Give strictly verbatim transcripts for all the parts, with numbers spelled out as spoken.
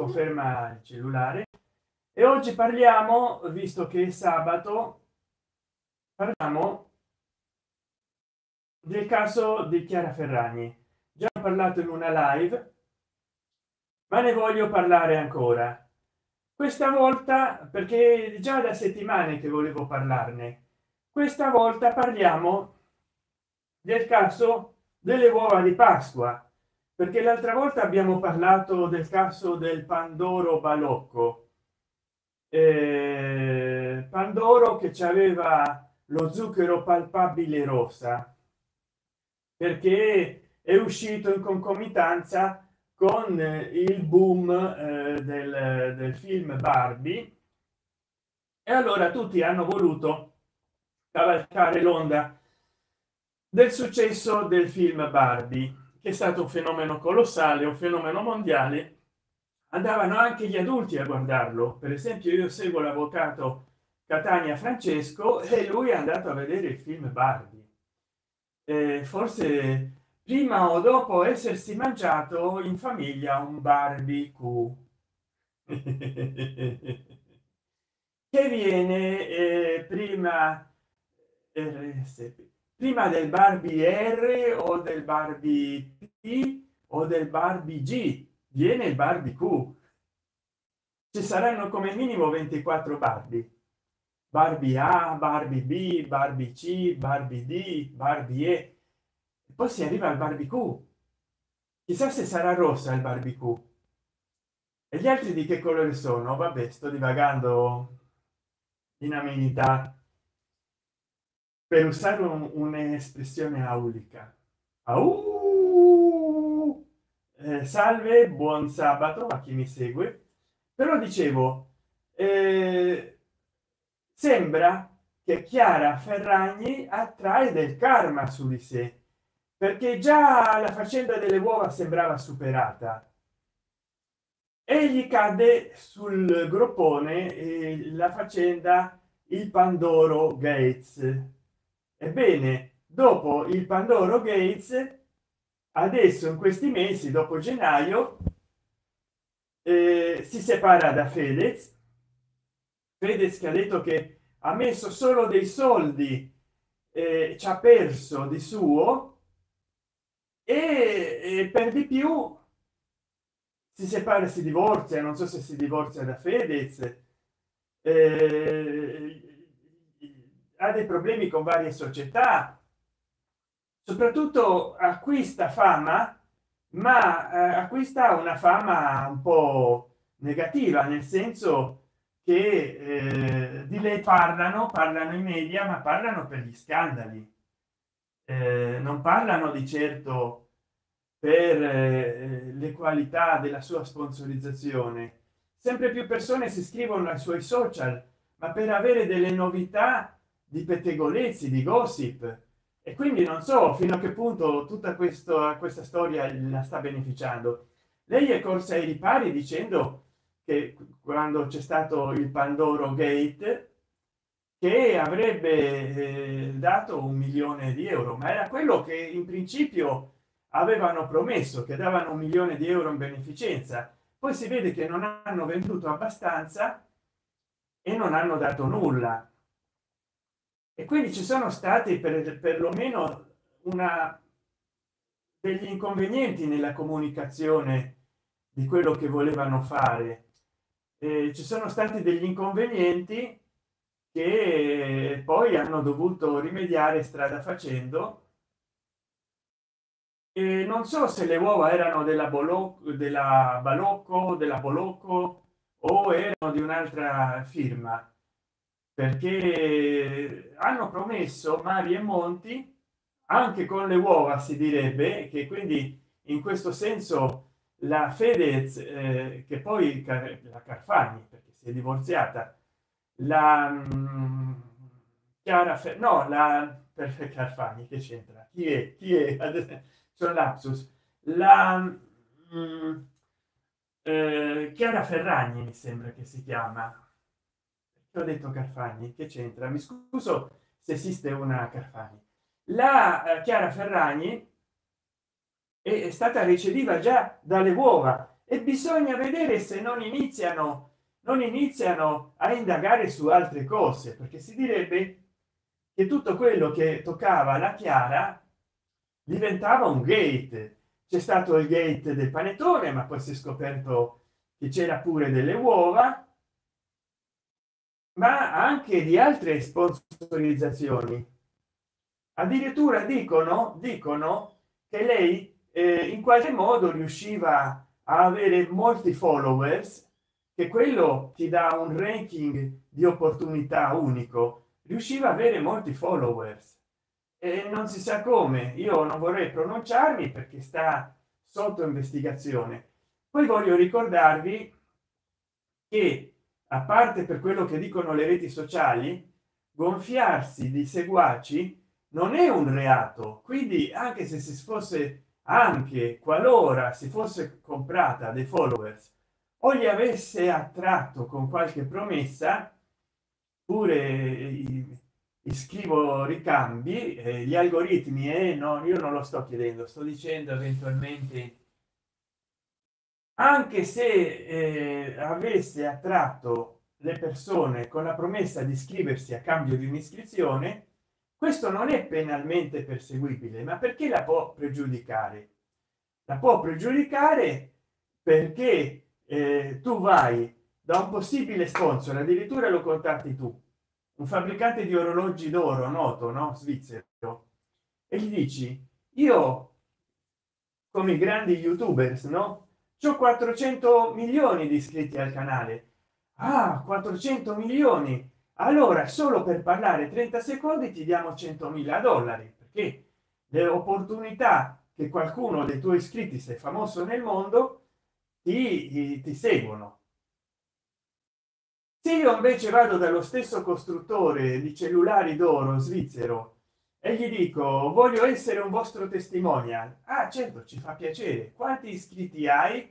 conferma il cellulare. E oggi parliamo, visto che è sabato, parliamo del caso di Chiara Ferragni. Già ho parlato in una live, ma ne voglio parlare ancora questa volta perché già da settimane che volevo parlarne. Questa volta parliamo del caso delle uova di Pasqua, perché l'altra volta abbiamo parlato del caso del Pandoro Balocco, eh, Pandoro che ci aveva lo zucchero palpabile rosa, perché è uscito in concomitanza con il boom eh, del, del film Barbie, e allora tutti hanno voluto cavalcare l'onda del successo del film Barbie, che è stato un fenomeno colossale, un fenomeno mondiale. Andavano anche gli adulti a guardarlo. Per esempio, io seguo l'avvocato Catania Francesco e lui è andato a vedere il film Barbie, eh, forse prima o dopo essersi mangiato in famiglia un barbecue che viene eh, prima R S P, prima del Barbie R o del Barbie P o del Barbie G, viene il barbecue. Ci saranno come minimo ventiquattro Barbie, Barbie A, Barbie B, Barbie C, Barbie D, Barbie E, e poi si arriva al barbecue. Chissà se sarà rossa il barbecue. E gli altri di che colore sono? Vabbè, sto divagando in amenità, per usare un- un'espressione aulica. Au! Eh, salve, buon sabato a chi mi segue. Però dicevo, eh, sembra che Chiara Ferragni attrae del karma su di sé, perché già la faccenda delle uova sembrava superata e gli cadde sul groppone eh, la faccenda il Pandoro Gates. Ebbene, dopo il Pandoro Gates, adesso in questi mesi, dopo gennaio, eh, si separa da Fedez. Fedez che ha detto che ha messo solo dei soldi, eh, ci ha perso di suo, e, e per di più si separa, si divorzia, non so se si divorzia da Fedez, eh, ha dei problemi con varie società, soprattutto acquista fama, ma eh, acquista una fama un po' negativa, nel senso che eh, di lei parlano parlano i media, ma parlano per gli scandali, eh, non parlano di certo per eh, le qualità della sua sponsorizzazione. Sempre più persone si iscrivono ai suoi social, ma per avere delle novità di pettegolezzi, di gossip. E quindi non so fino a che punto tutta questa questa storia la sta beneficiando. Lei è corsa ai ripari dicendo che quando c'è stato il Pandoro Gate, che avrebbe eh, dato un milione di euro, ma era quello che in principio avevano promesso, che davano un milione di euro in beneficenza. Poi si vede che non hanno venduto abbastanza e non hanno dato nulla, e quindi ci sono stati per perlomeno una degli inconvenienti nella comunicazione di quello che volevano fare. Eh, ci sono stati degli inconvenienti che poi hanno dovuto rimediare strada facendo. E non so se le uova erano della Bolocco, della Balocco, della Bolocco, o erano di un'altra firma, perché hanno promesso mari e monti anche con le uova, si direbbe, che quindi in questo senso la Fedez, eh, che poi Car- la Carfagni, perché si è divorziata, la mm, Chiara Fe- no, la per Carfagni, che c'entra, chi è chi è Adesso- sono lapsus, la mm, eh, Chiara Ferragni mi sembra che si chiama. Ho detto Carfagni, che c'entra? Mi scuso se esiste una Carfagni. La eh, Chiara Ferragni è, è stata ricevita già dalle uova, e bisogna vedere se non iniziano non iniziano a indagare su altre cose, perché si direbbe che tutto quello che toccava la Chiara diventava un gate. C'è stato il gate del panettone, ma poi si è scoperto che c'era pure delle uova, ma anche di altre sponsorizzazioni. Addirittura dicono dicono che lei eh, in qualche modo riusciva a avere molti followers, che quello ti dà un ranking di opportunità unico. Riusciva a avere molti followers e non si sa come. Io non vorrei pronunciarmi perché sta sotto investigazione. Poi voglio ricordarvi che, a parte per quello che dicono le reti sociali, gonfiarsi di seguaci non è un reato, quindi anche se si fosse anche qualora si fosse comprata dei followers o li avesse attratto con qualche promessa, pure scrivo ricambi eh, gli algoritmi e eh, no, io non lo sto chiedendo, sto dicendo eventualmente, anche se eh, avesse attratto le persone con la promessa di iscriversi a cambio di un'iscrizione, questo non è penalmente perseguibile. Ma perché la può pregiudicare? La può pregiudicare perché eh, tu vai da un possibile sponsor, addirittura lo contatti tu, un fabbricante di orologi d'oro noto, no, svizzero, e gli dici: io, come i grandi youtubers, no, c'ho quattrocento milioni di iscritti al canale. Ah, quattrocento milioni, allora solo per parlare trenta secondi ti diamo centomila dollari, perché le opportunità che qualcuno dei tuoi iscritti, sei famoso nel mondo, ti, ti seguono. Se io invece vado dallo stesso costruttore di cellulari d'oro svizzero e gli dico: voglio essere un vostro testimonial, ah certo, ci fa piacere, quanti iscritti hai?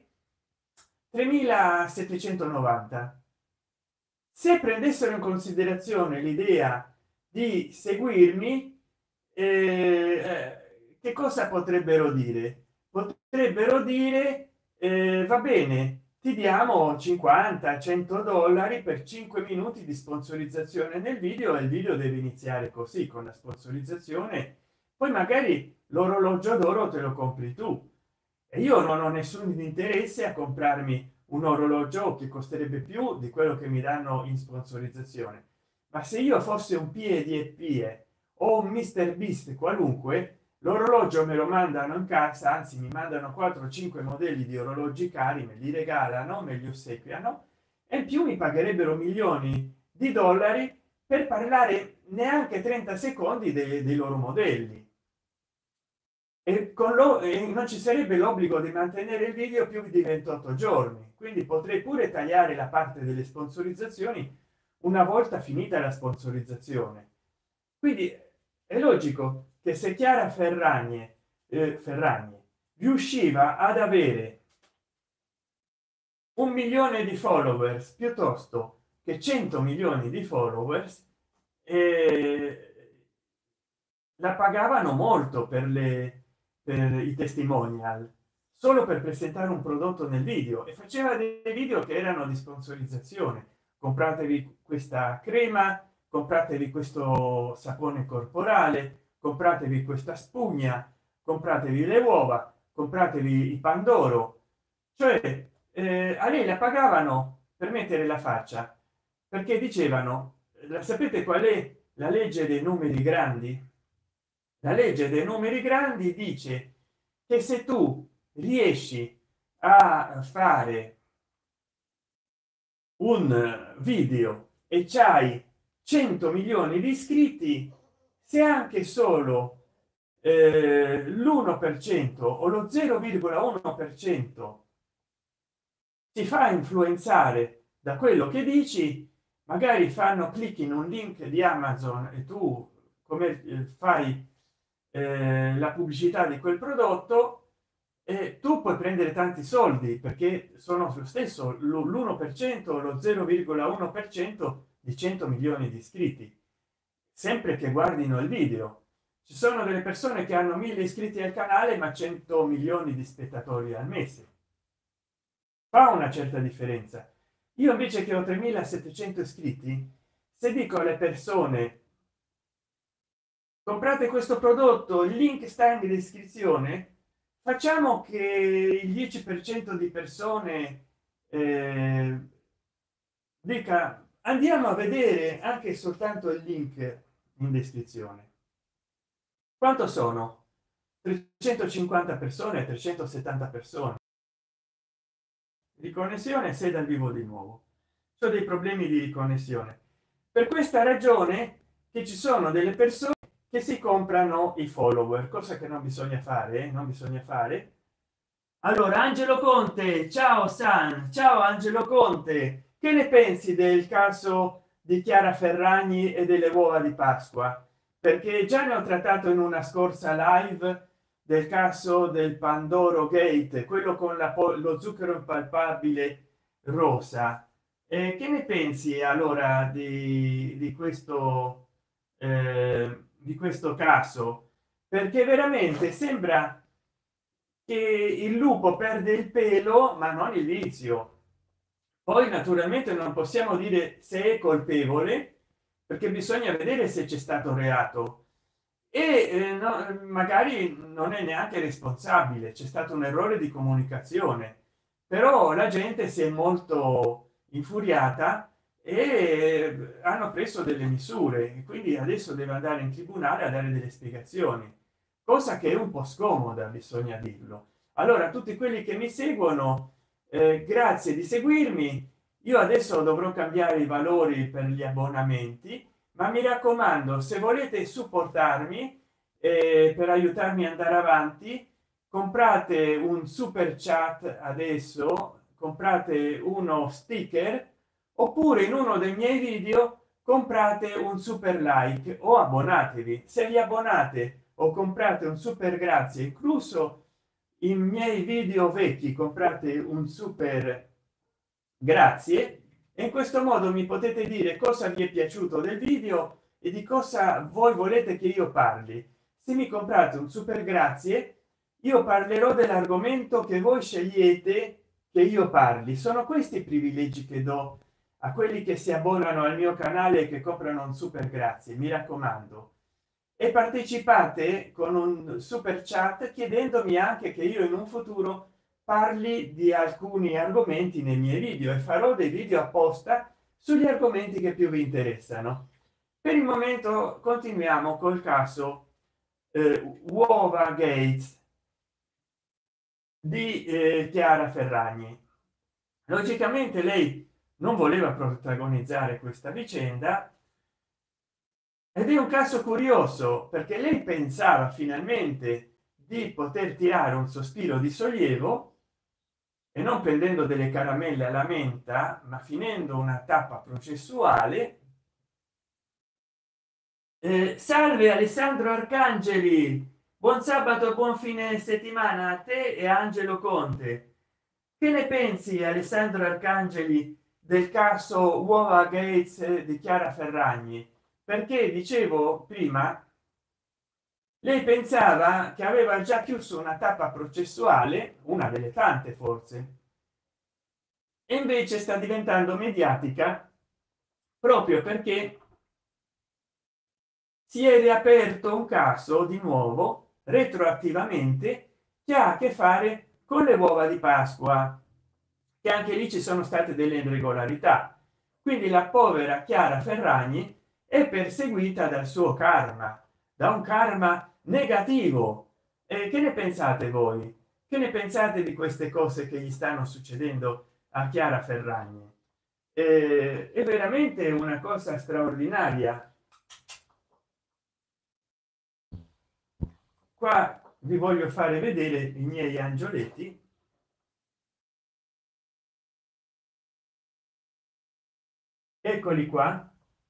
tremilasettecentonovanta. Se prendessero in considerazione l'idea di seguirmi, eh, che cosa potrebbero dire? Potrebbero dire eh, va bene, ti diamo cinquanta cento dollari per cinque minuti di sponsorizzazione nel video, e il video deve iniziare così, con la sponsorizzazione, poi magari l'orologio d'oro te lo compri tu. E io non ho nessun interesse a comprarmi un orologio che costerebbe più di quello che mi danno in sponsorizzazione. Ma se io fossi un piedi e pie o un mister beast qualunque, l'orologio me lo mandano in casa, anzi mi mandano quattro cinque modelli di orologi cari, me li regalano, me li ossequiano, e in più mi pagherebbero milioni di dollari per parlare neanche trenta secondi dei, dei loro modelli. E con lo e non ci sarebbe l'obbligo di mantenere il video più di ventotto giorni, quindi potrei pure tagliare la parte delle sponsorizzazioni una volta finita la sponsorizzazione. Quindi è logico che se Chiara Ferragne eh, Ferragne riusciva ad avere un milione di followers piuttosto che cento milioni di followers, eh, la pagavano molto per le per i testimonial, solo per presentare un prodotto nel video, e faceva dei video che erano di sponsorizzazione: compratevi questa crema, compratevi questo sapone corporale, compratevi questa spugna, compratevi le uova, compratevi i pandoro. Cioè eh, a lei la pagavano per mettere la faccia, perché dicevano: la sapete qual è la legge dei numeri grandi? La legge dei numeri grandi dice che se tu riesci a fare un video e c'hai cento milioni di iscritti, se anche solo eh, l'uno per cento o lo zero virgola uno per cento si fa influenzare da quello che dici, magari fanno clic in un link di Amazon e tu come fai eh, la pubblicità di quel prodotto, e tu puoi prendere tanti soldi, perché sono lo stesso l'uno per cento o lo zero virgola uno per cento di cento milioni di iscritti, sempre che guardino il video. Ci sono delle persone che hanno mille iscritti al canale ma cento milioni di spettatori al mese. fa una certa differenza. Io invece che ho tremilasettecento iscritti, se dico alle persone comprate questo prodotto, il link sta in descrizione, facciamo che il dieci per cento di persone eh, dica andiamo a vedere anche soltanto il link in descrizione. Quanto sono? trecentocinquanta persone, trecentosettanta persone di connessione. Se dal vivo di nuovo ho dei problemi di connessione, per questa ragione che ci sono delle persone che si comprano i follower, cosa che non bisogna fare, eh? Non bisogna fare. Allora Angelo Conte, ciao San, ciao Angelo Conte, che ne pensi del caso di Chiara Ferragni e delle uova di Pasqua? Perché già ne ho trattato in una scorsa live del caso del Pandoro Gate, quello con la, lo zucchero impalpabile rosa. E che ne pensi allora di, di questo eh, di questo caso? Perché veramente sembra che il lupo perde il pelo ma non il vizio. Poi naturalmente non possiamo dire se è colpevole, perché bisogna vedere se c'è stato reato e eh, no, magari non è neanche responsabile, c'è stato un errore di comunicazione, però la gente si è molto infuriata e hanno preso delle misure, e quindi adesso deve andare in tribunale a dare delle spiegazioni, cosa che è un po' scomoda, bisogna dirlo. Allora tutti quelli che mi seguono, eh, grazie di seguirmi. Io adesso dovrò cambiare i valori per gli abbonamenti, ma mi raccomando, se volete supportarmi eh, per aiutarmi ad andare avanti, comprate un super chat adesso, comprate uno sticker, oppure in uno dei miei video comprate un super like o abbonatevi. Se vi abbonate o comprate un super grazie, incluso i miei video vecchi, comprate un super grazie, e in questo modo mi potete dire cosa vi è piaciuto del video e di cosa voi volete che io parli. Se mi comprate un super grazie, io parlerò dell'argomento che voi scegliete che io parli. Sono questi i privilegi che do a quelli che si abbonano al mio canale e che comprano un super grazie, mi raccomando. E partecipate con un super chat chiedendomi anche che io in un futuro parli di alcuni argomenti nei miei video, e farò dei video apposta sugli argomenti che più vi interessano. Per il momento continuiamo col caso eh, uova Gates di eh, Chiara Ferragni. Logicamente lei non voleva protagonizzare questa vicenda, ed è un caso curioso perché lei pensava finalmente di poter tirare un sospiro di sollievo, e non prendendo delle caramelle alla menta, ma finendo una tappa processuale. Eh, salve Alessandro Arcangeli, buon sabato, buon fine settimana a te e Angelo Conte. Che ne pensi, Alessandro Arcangeli, del caso uova Gates di Chiara Ferragni? Perché dicevo prima, lei pensava che aveva già chiuso una tappa processuale, una delle tante forse, e invece sta diventando mediatica proprio perché si è riaperto un caso di nuovo retroattivamente che ha a che fare con le uova di Pasqua, che anche lì ci sono state delle irregolarità. Quindi la povera Chiara Ferragni è perseguita dal suo karma, da un karma negativo. E che ne pensate voi? Che ne pensate di queste cose che gli stanno succedendo a Chiara Ferragni? Eh, è veramente una cosa straordinaria. Qua vi voglio fare vedere i miei angioletti. Eccoli qua.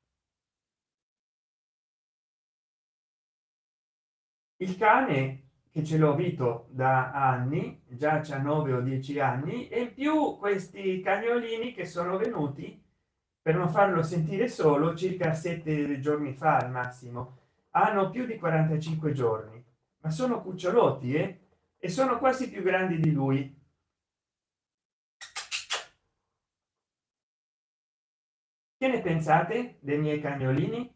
Il cane che ce l'ho avuto da anni, già c'ha nove o dieci anni, e in più questi cagnolini che sono venuti per non farlo sentire solo circa sette giorni fa al massimo, hanno più di quarantacinque giorni, ma sono cucciolotti, eh? E sono quasi più grandi di lui. che ne pensate dei miei cagnolini?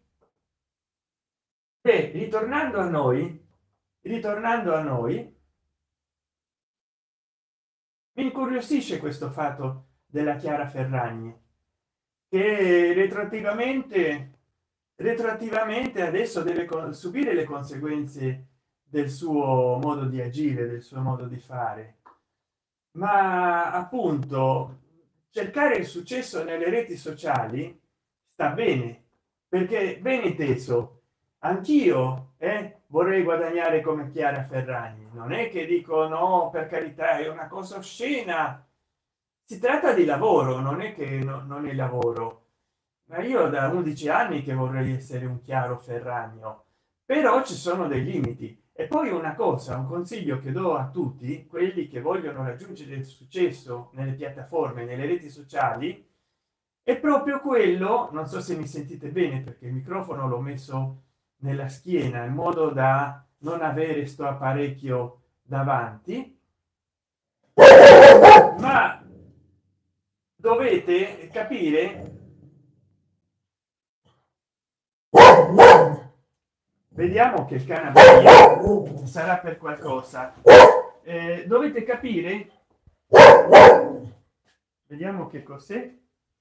Beh, ritornando a noi ritornando a noi mi incuriosisce questo fatto della Chiara Ferragni, che retroattivamente retroattivamente adesso deve co- subire le conseguenze del suo modo di agire, del suo modo di fare. Ma appunto cercare il successo nelle reti sociali sta bene, perché ben inteso anch'io eh, vorrei guadagnare come Chiara Ferragni. Non è che dico no, per carità, è una cosa oscena, si tratta di lavoro, non è che no- non è lavoro. Ma io da undici anni che vorrei essere un Chiaro Ferragno, però ci sono dei limiti. E poi una cosa, un consiglio che do a tutti quelli che vogliono raggiungere il successo nelle piattaforme, nelle reti sociali, è proprio quello, non so se mi sentite bene perché il microfono l'ho messo nella schiena in modo da non avere sto apparecchio davanti, ma dovete capire, vediamo che il cane abbaia, sarà per qualcosa. Eh, dovete capire, vediamo che cos'è,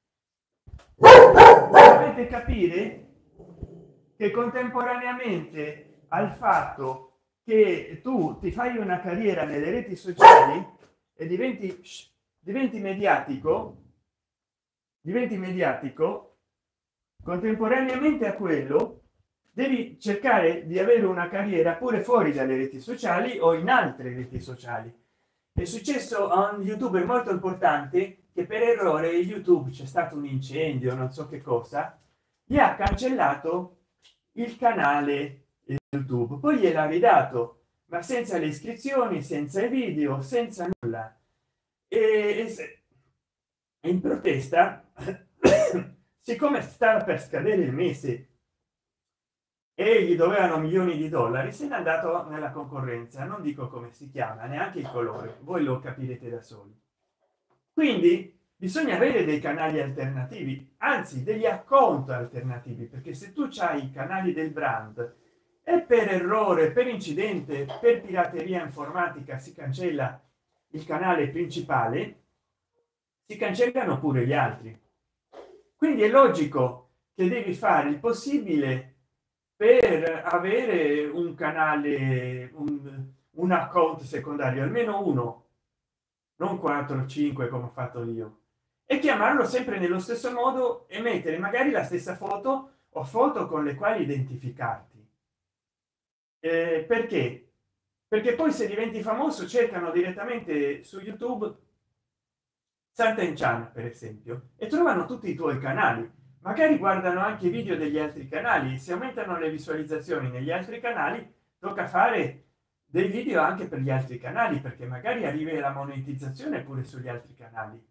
dovete capire che contemporaneamente al fatto che tu ti fai una carriera nelle reti sociali e diventi diventi mediatico diventi mediatico contemporaneamente a quello devi cercare di avere una carriera pure fuori dalle reti sociali o in altre reti sociali. È successo a un youtuber molto importante che per errore YouTube, c'è stato un incendio, non so che cosa, gli ha cancellato il canale YouTube, poi gliel'ha ridato, ma senza le iscrizioni, senza i video, senza nulla. E, e se- in protesta siccome stava per scadere il mese e gli dovevano milioni di dollari, se n'è andato nella concorrenza, non dico come si chiama, neanche il colore, voi lo capirete da soli. Quindi bisogna avere dei canali alternativi, anzi degli account alternativi, perché se tu hai i canali del brand e per errore, per incidente, per pirateria informatica si cancella il canale principale, si cancellano pure gli altri. Quindi è logico che devi fare il possibile per avere un canale, un, un account secondario, almeno uno, non quattro cinque come ho fatto io, e chiamarlo sempre nello stesso modo e mettere magari la stessa foto o foto con le quali identificarti. Eh, perché? Perché poi se diventi famoso cercano direttamente su YouTube Santen Chan, per esempio, e trovano tutti i tuoi canali, magari guardano anche i video degli altri canali. Se aumentano le visualizzazioni negli altri canali tocca fare dei video anche per gli altri canali, perché magari arrivi la monetizzazione pure sugli altri canali.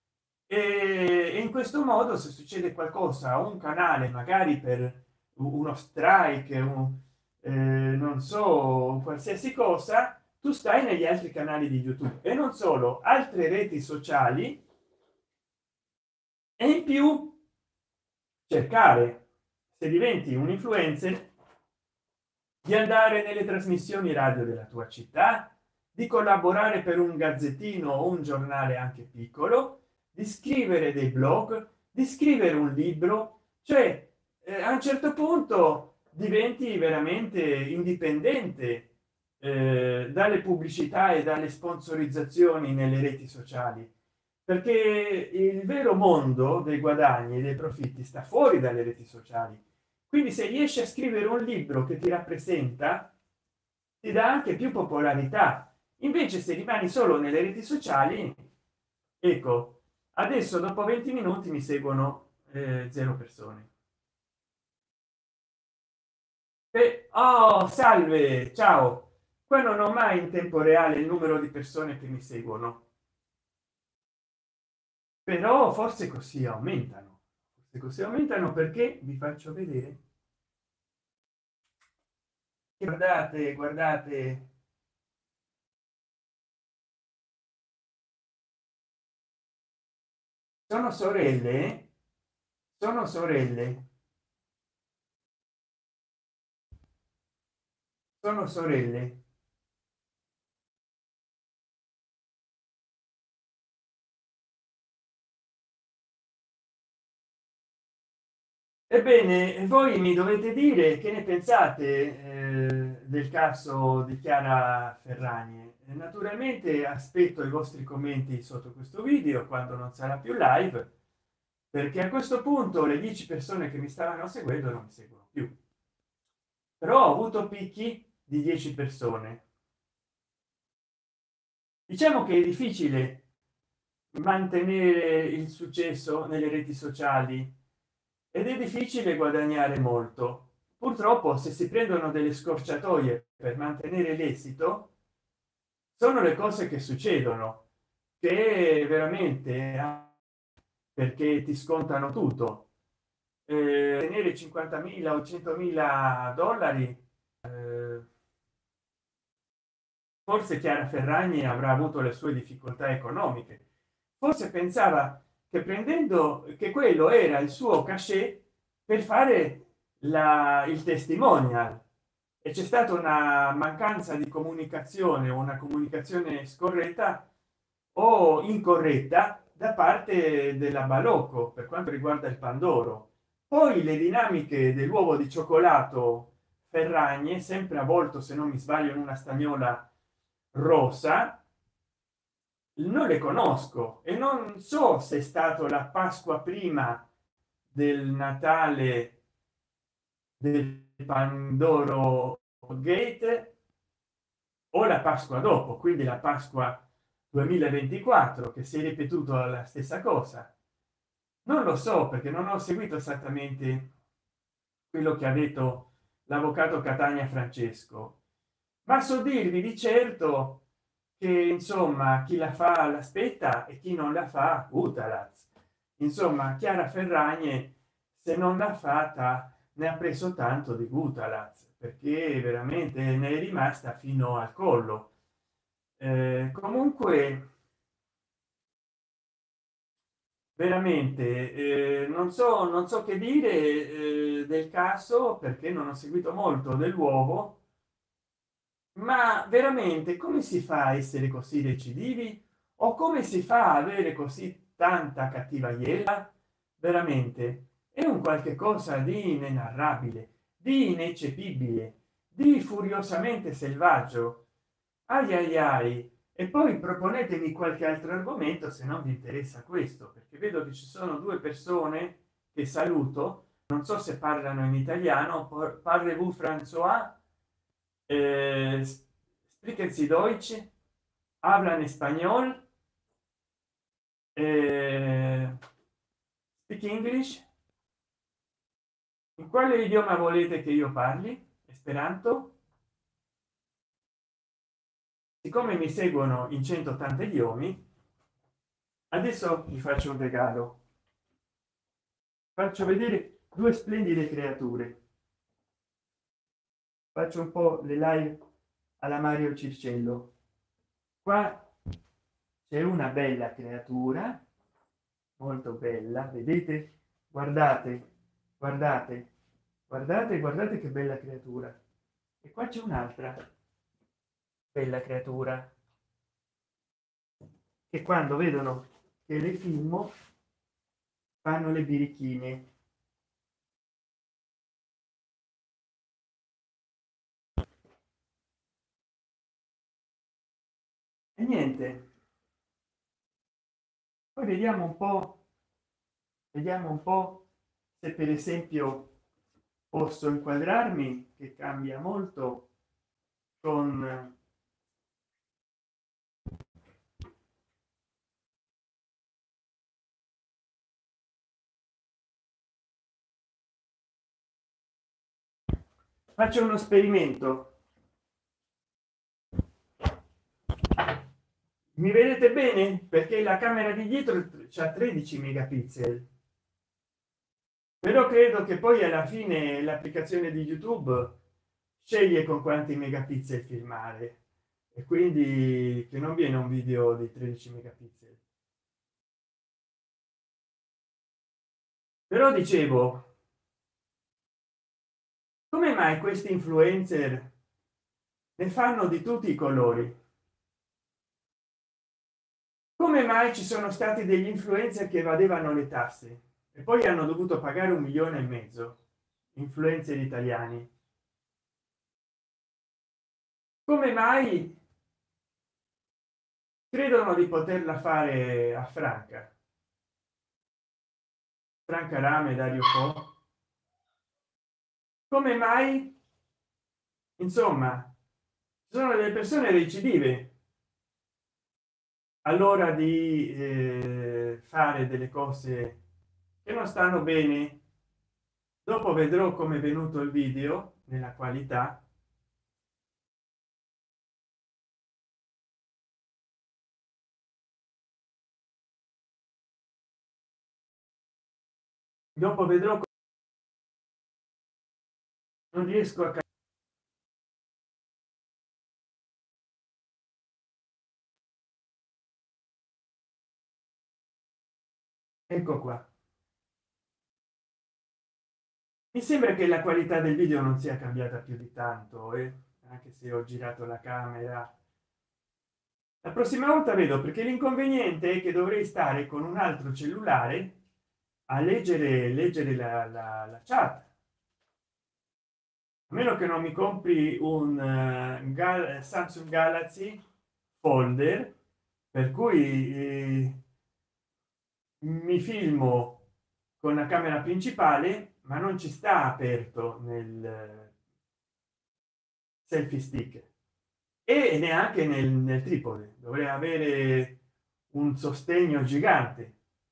E in questo modo se succede qualcosa a un canale, magari per uno strike, un, eh, non so, qualsiasi cosa, tu stai negli altri canali di YouTube e non solo, altre reti sociali, e in più cercare, se diventi un influencer, di andare nelle trasmissioni radio della tua città, di collaborare per un gazzettino o un giornale anche piccolo, di scrivere dei blog, di scrivere un libro, cioè eh, a un certo punto diventi veramente indipendente eh, dalle pubblicità e dalle sponsorizzazioni nelle reti sociali, perché il vero mondo dei guadagni e dei profitti sta fuori dalle reti sociali. Quindi se riesci a scrivere un libro che ti rappresenta, ti dà anche più popolarità. Invece se rimani solo nelle reti sociali, ecco, adesso dopo venti minuti mi seguono eh, zero persone. E, oh, salve, ciao. Qua non ho mai in tempo reale il numero di persone che mi seguono, però forse così aumentano, forse così aumentano, perché vi faccio vedere. Guardate, guardate, sono sorelle, sono sorelle, sono sorelle. Ebbene, voi mi dovete dire che ne pensate eh, del caso di Chiara Ferragni. E naturalmente aspetto i vostri commenti sotto questo video quando non sarà più live, perché a questo punto le dieci persone che mi stavano seguendo non mi seguono più, però ho avuto picchi di dieci persone. Diciamo che è difficile mantenere il successo nelle reti sociali ed è difficile guadagnare molto. Purtroppo, se si prendono delle scorciatoie per mantenere l'esito, sono le cose che succedono, che veramente, perché ti scontano tutto. Eh, tenere cinquantamila o centomila dollari, eh, forse Chiara Ferragni avrà avuto le sue difficoltà economiche, forse pensava che prendendo che quello era il suo cachet per fare la, il testimonial, e c'è stata una mancanza di comunicazione o una comunicazione scorretta o incorretta da parte della Balocco per quanto riguarda il Pandoro. Poi le dinamiche dell'uovo di cioccolato Ferragne, sempre avvolto, se non mi sbaglio, in una stagnola rosa, non le conosco e non so se è stato la Pasqua prima del Natale del Pandoro Gate o la Pasqua dopo, quindi la Pasqua duemilaventiquattro, che si è ripetuto la stessa cosa. Non lo so, perché non ho seguito esattamente quello che ha detto l'avvocato Catania Francesco, ma so dirvi di certo che insomma chi la fa l'aspetta e chi non la fa utalaz. Insomma, Chiara Ferragne, se non l'ha fatta, ne ha preso tanto di Gutalaz, perché veramente ne è rimasta fino al collo. Eh, comunque veramente eh, non so non so che dire eh, del caso, perché non ho seguito molto dell'uovo, ma veramente come si fa a essere così recidivi, o come si fa a avere così tanta cattiva iela? Veramente è un qualche cosa di inenarrabile, di ineccepibile, di furiosamente selvaggio. Ai ai ai. E poi proponetemi qualche altro argomento se non vi interessa questo, perché vedo che ci sono due persone che saluto, non so se parlano in italiano. Parlez-vous François? eh, sprechen Sie Deutsch? Hablan español? eh, speak English? In quale idioma volete che io parli? Esperanto? Siccome mi seguono in centottanta idiomi, adesso vi faccio un regalo. Faccio vedere due splendide creature. Faccio un po' le live alla Mario Circello. Qua c'è una bella creatura, molto bella, vedete? Guardate, guardate, guardate, guardate che bella creatura. E qua c'è un'altra bella creatura che quando vedono che le filmo fanno le birichine. E niente, poi vediamo un po', vediamo un po' se per esempio posso inquadrarmi, che cambia molto con faccio uno esperimento. Mi vedete bene? Perché la camera di dietro c'ha tredici megapixel, però credo che poi alla fine l'applicazione di YouTube sceglie con quanti megapixel filmare, e quindi che non viene un video di tredici megapixel. Però dicevo, come mai questi influencer ne fanno di tutti i colori? Come mai ci sono stati degli influencer che evadevano le tasse e poi hanno dovuto pagare un milione e mezzo? Influencer italiani. Come mai credono di poterla fare a Franca? Franca Rame, Dario Fo. Come mai? Insomma, sono delle persone recidive all'ora di eh, fare delle cose che non stanno bene. Dopo vedrò come è venuto il video nella qualità. Dopo vedrò. Non riesco a capire. Ecco qua. Mi sembra che la qualità del video non sia cambiata più di tanto, eh? Anche se ho girato la camera. La prossima volta vedo, perché l'inconveniente è che dovrei stare con un altro cellulare a leggere leggere la, la, la chat, a meno che non mi compri un uh, Gal Samsung Galaxy Folder, per cui eh, mi filmo con la camera principale ma non ci sta aperto nel selfie stick e neanche nel, nel tripode. Dovrei avere un sostegno gigante.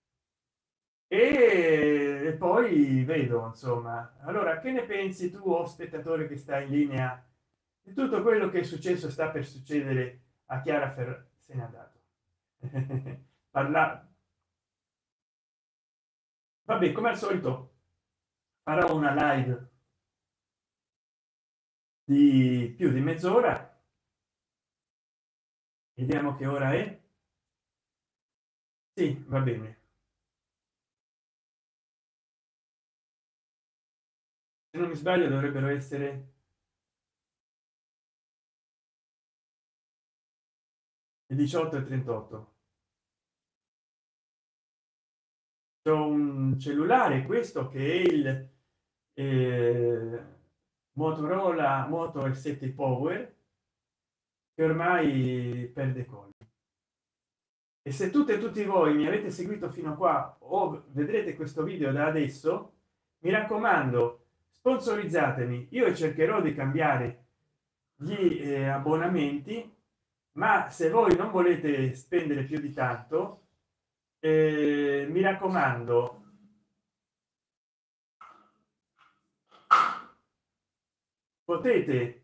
E, e poi vedo, insomma. Allora, che ne pensi tu, o spettatore che sta in linea, di tutto quello che è successo, sta per succedere a Chiara Ferragni? Se n'è andato. Parla. Vabbè, come al solito farò una live di più di mezz'ora. Vediamo che ora è. Sì, va bene. Se non mi sbaglio dovrebbero essere le diciotto e trentotto. C'ho un cellulare, questo che è il eh, Motorola Moto E sette Power, che ormai perde colpi. E se tutte e tutti voi mi avete seguito fino a qua o vedrete questo video da adesso, mi raccomando, sponsorizzatemi. Io cercherò di cambiare gli eh, abbonamenti, ma se voi non volete spendere più di tanto, eh, mi raccomando, potete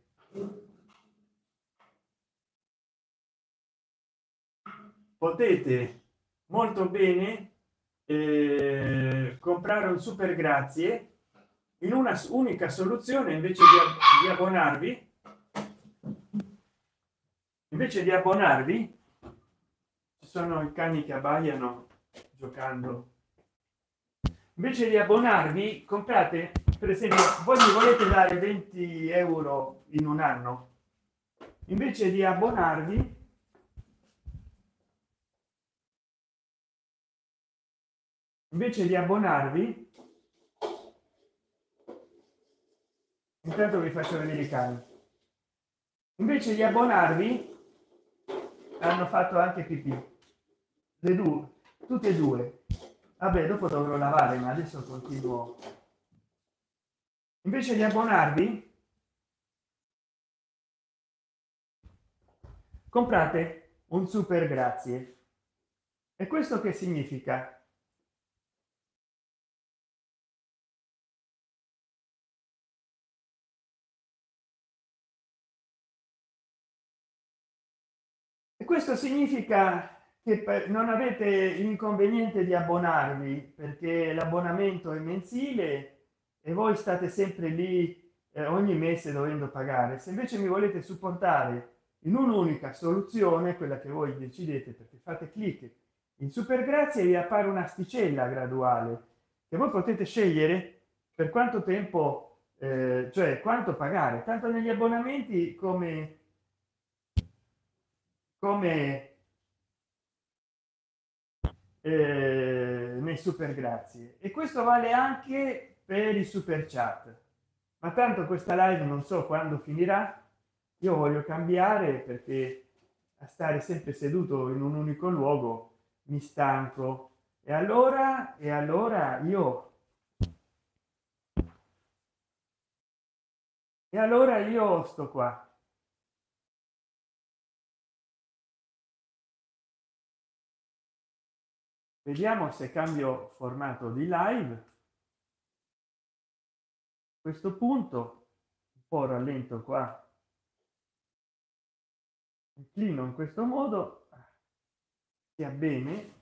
potete molto bene eh, comprare un super grazie in una unica soluzione. Invece di, di abbonarvi invece di abbonarvi ci sono i cani che abbaiano giocando. Invece di abbonarvi, comprate, per esempio, voi mi volete dare venti euro in un anno, invece di abbonarvi invece di abbonarvi intanto vi faccio vedere i cani. Invece di abbonarvi, hanno fatto anche pipì, le due, tutte e due. Vabbè, dopo dovrò lavare, ma adesso continuo. Invece di abbonarvi, comprate un super grazie. E questo che significa? E questo significa che non avete l'inconveniente di abbonarvi, perché l'abbonamento è mensile e voi state sempre lì eh, ogni mese dovendo pagare. Se invece mi volete supportare in un'unica soluzione, quella che voi decidete, perché fate clic in super grazie, vi appare un'asticella graduale che voi potete scegliere per quanto tempo, eh, cioè quanto pagare, tanto negli abbonamenti come come eh, nei super grazie. E questo vale anche per i super chat. Ma tanto questa live non so quando finirà. Io voglio cambiare perché a stare sempre seduto in un unico luogo mi stanco. E allora e allora io e allora io sto qua. Vediamo se cambio formato di live. A questo punto un po' rallento qua, inclino in questo modo, sia bene.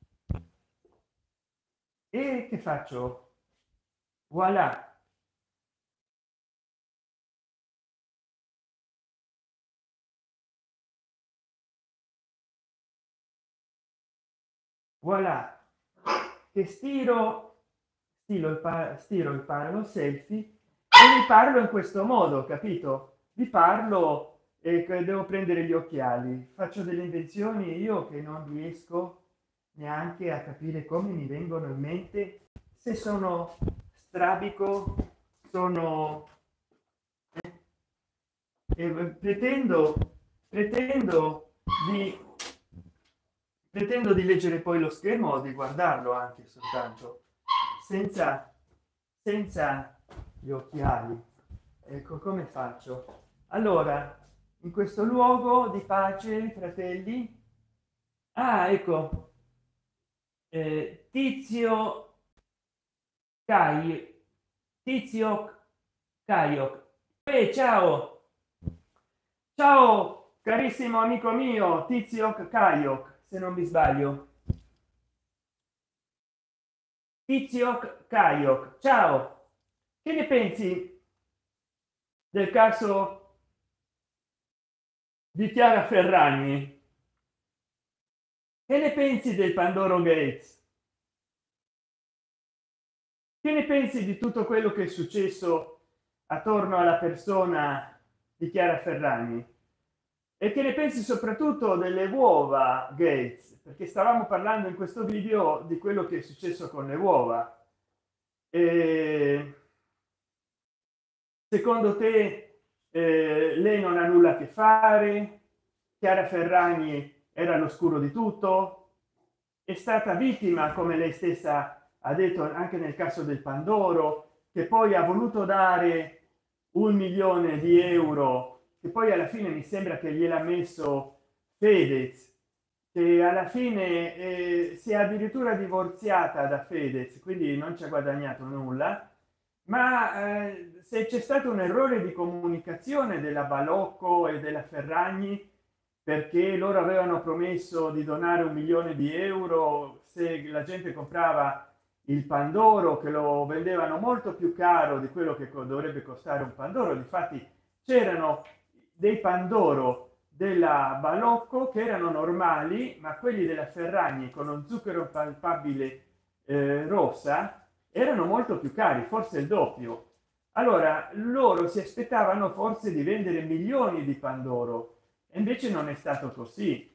E che faccio? Voilà. Voilà, che stiro stilo il pa stiro il palo selfie e vi parlo in questo modo, capito? Vi parlo e che devo prendere gli occhiali, faccio delle invenzioni io che non riesco neanche a capire come mi vengono in mente, se sono strabico, sono eh, pretendo pretendo di pretendo di leggere poi lo schermo o di guardarlo anche soltanto senza senza gli occhiali. Ecco come faccio. Allora, in questo luogo di pace, fratelli, ah ecco, eh, tizio Kai, tizio Caio, eh, ciao ciao carissimo amico mio tizio Caio, se non mi sbaglio. Tizio Caio, ciao, che ne pensi del caso di Chiara Ferragni? Che ne pensi del Pandoro Gates? Che ne pensi di tutto quello che è successo attorno alla persona di Chiara Ferragni? E che ne pensi soprattutto delle uova Gates? Perché stavamo parlando in questo video di quello che è successo con le uova. E secondo te eh, lei non ha nulla a che fare? Chiara Ferragni era all'oscuro di tutto? È stata vittima, come lei stessa ha detto anche nel caso del Pandoro, che poi ha voluto dare un milione di euro, che poi alla fine mi sembra che gliel'ha messo Fedez, che alla fine eh, si è addirittura divorziata da Fedez, quindi non ci ha guadagnato nulla. Ma eh, se c'è stato un errore di comunicazione della Balocco e della Ferragni, perché loro avevano promesso di donare un milione di euro se la gente comprava il Pandoro, che lo vendevano molto più caro di quello che dovrebbe costare un Pandoro. Difatti c'erano dei Pandoro della Balocco che erano normali, ma quelli della Ferragni con lo zucchero palpabile eh, rossa erano molto più cari, forse il doppio. Allora loro si aspettavano forse di vendere milioni di Pandoro, e invece non è stato così.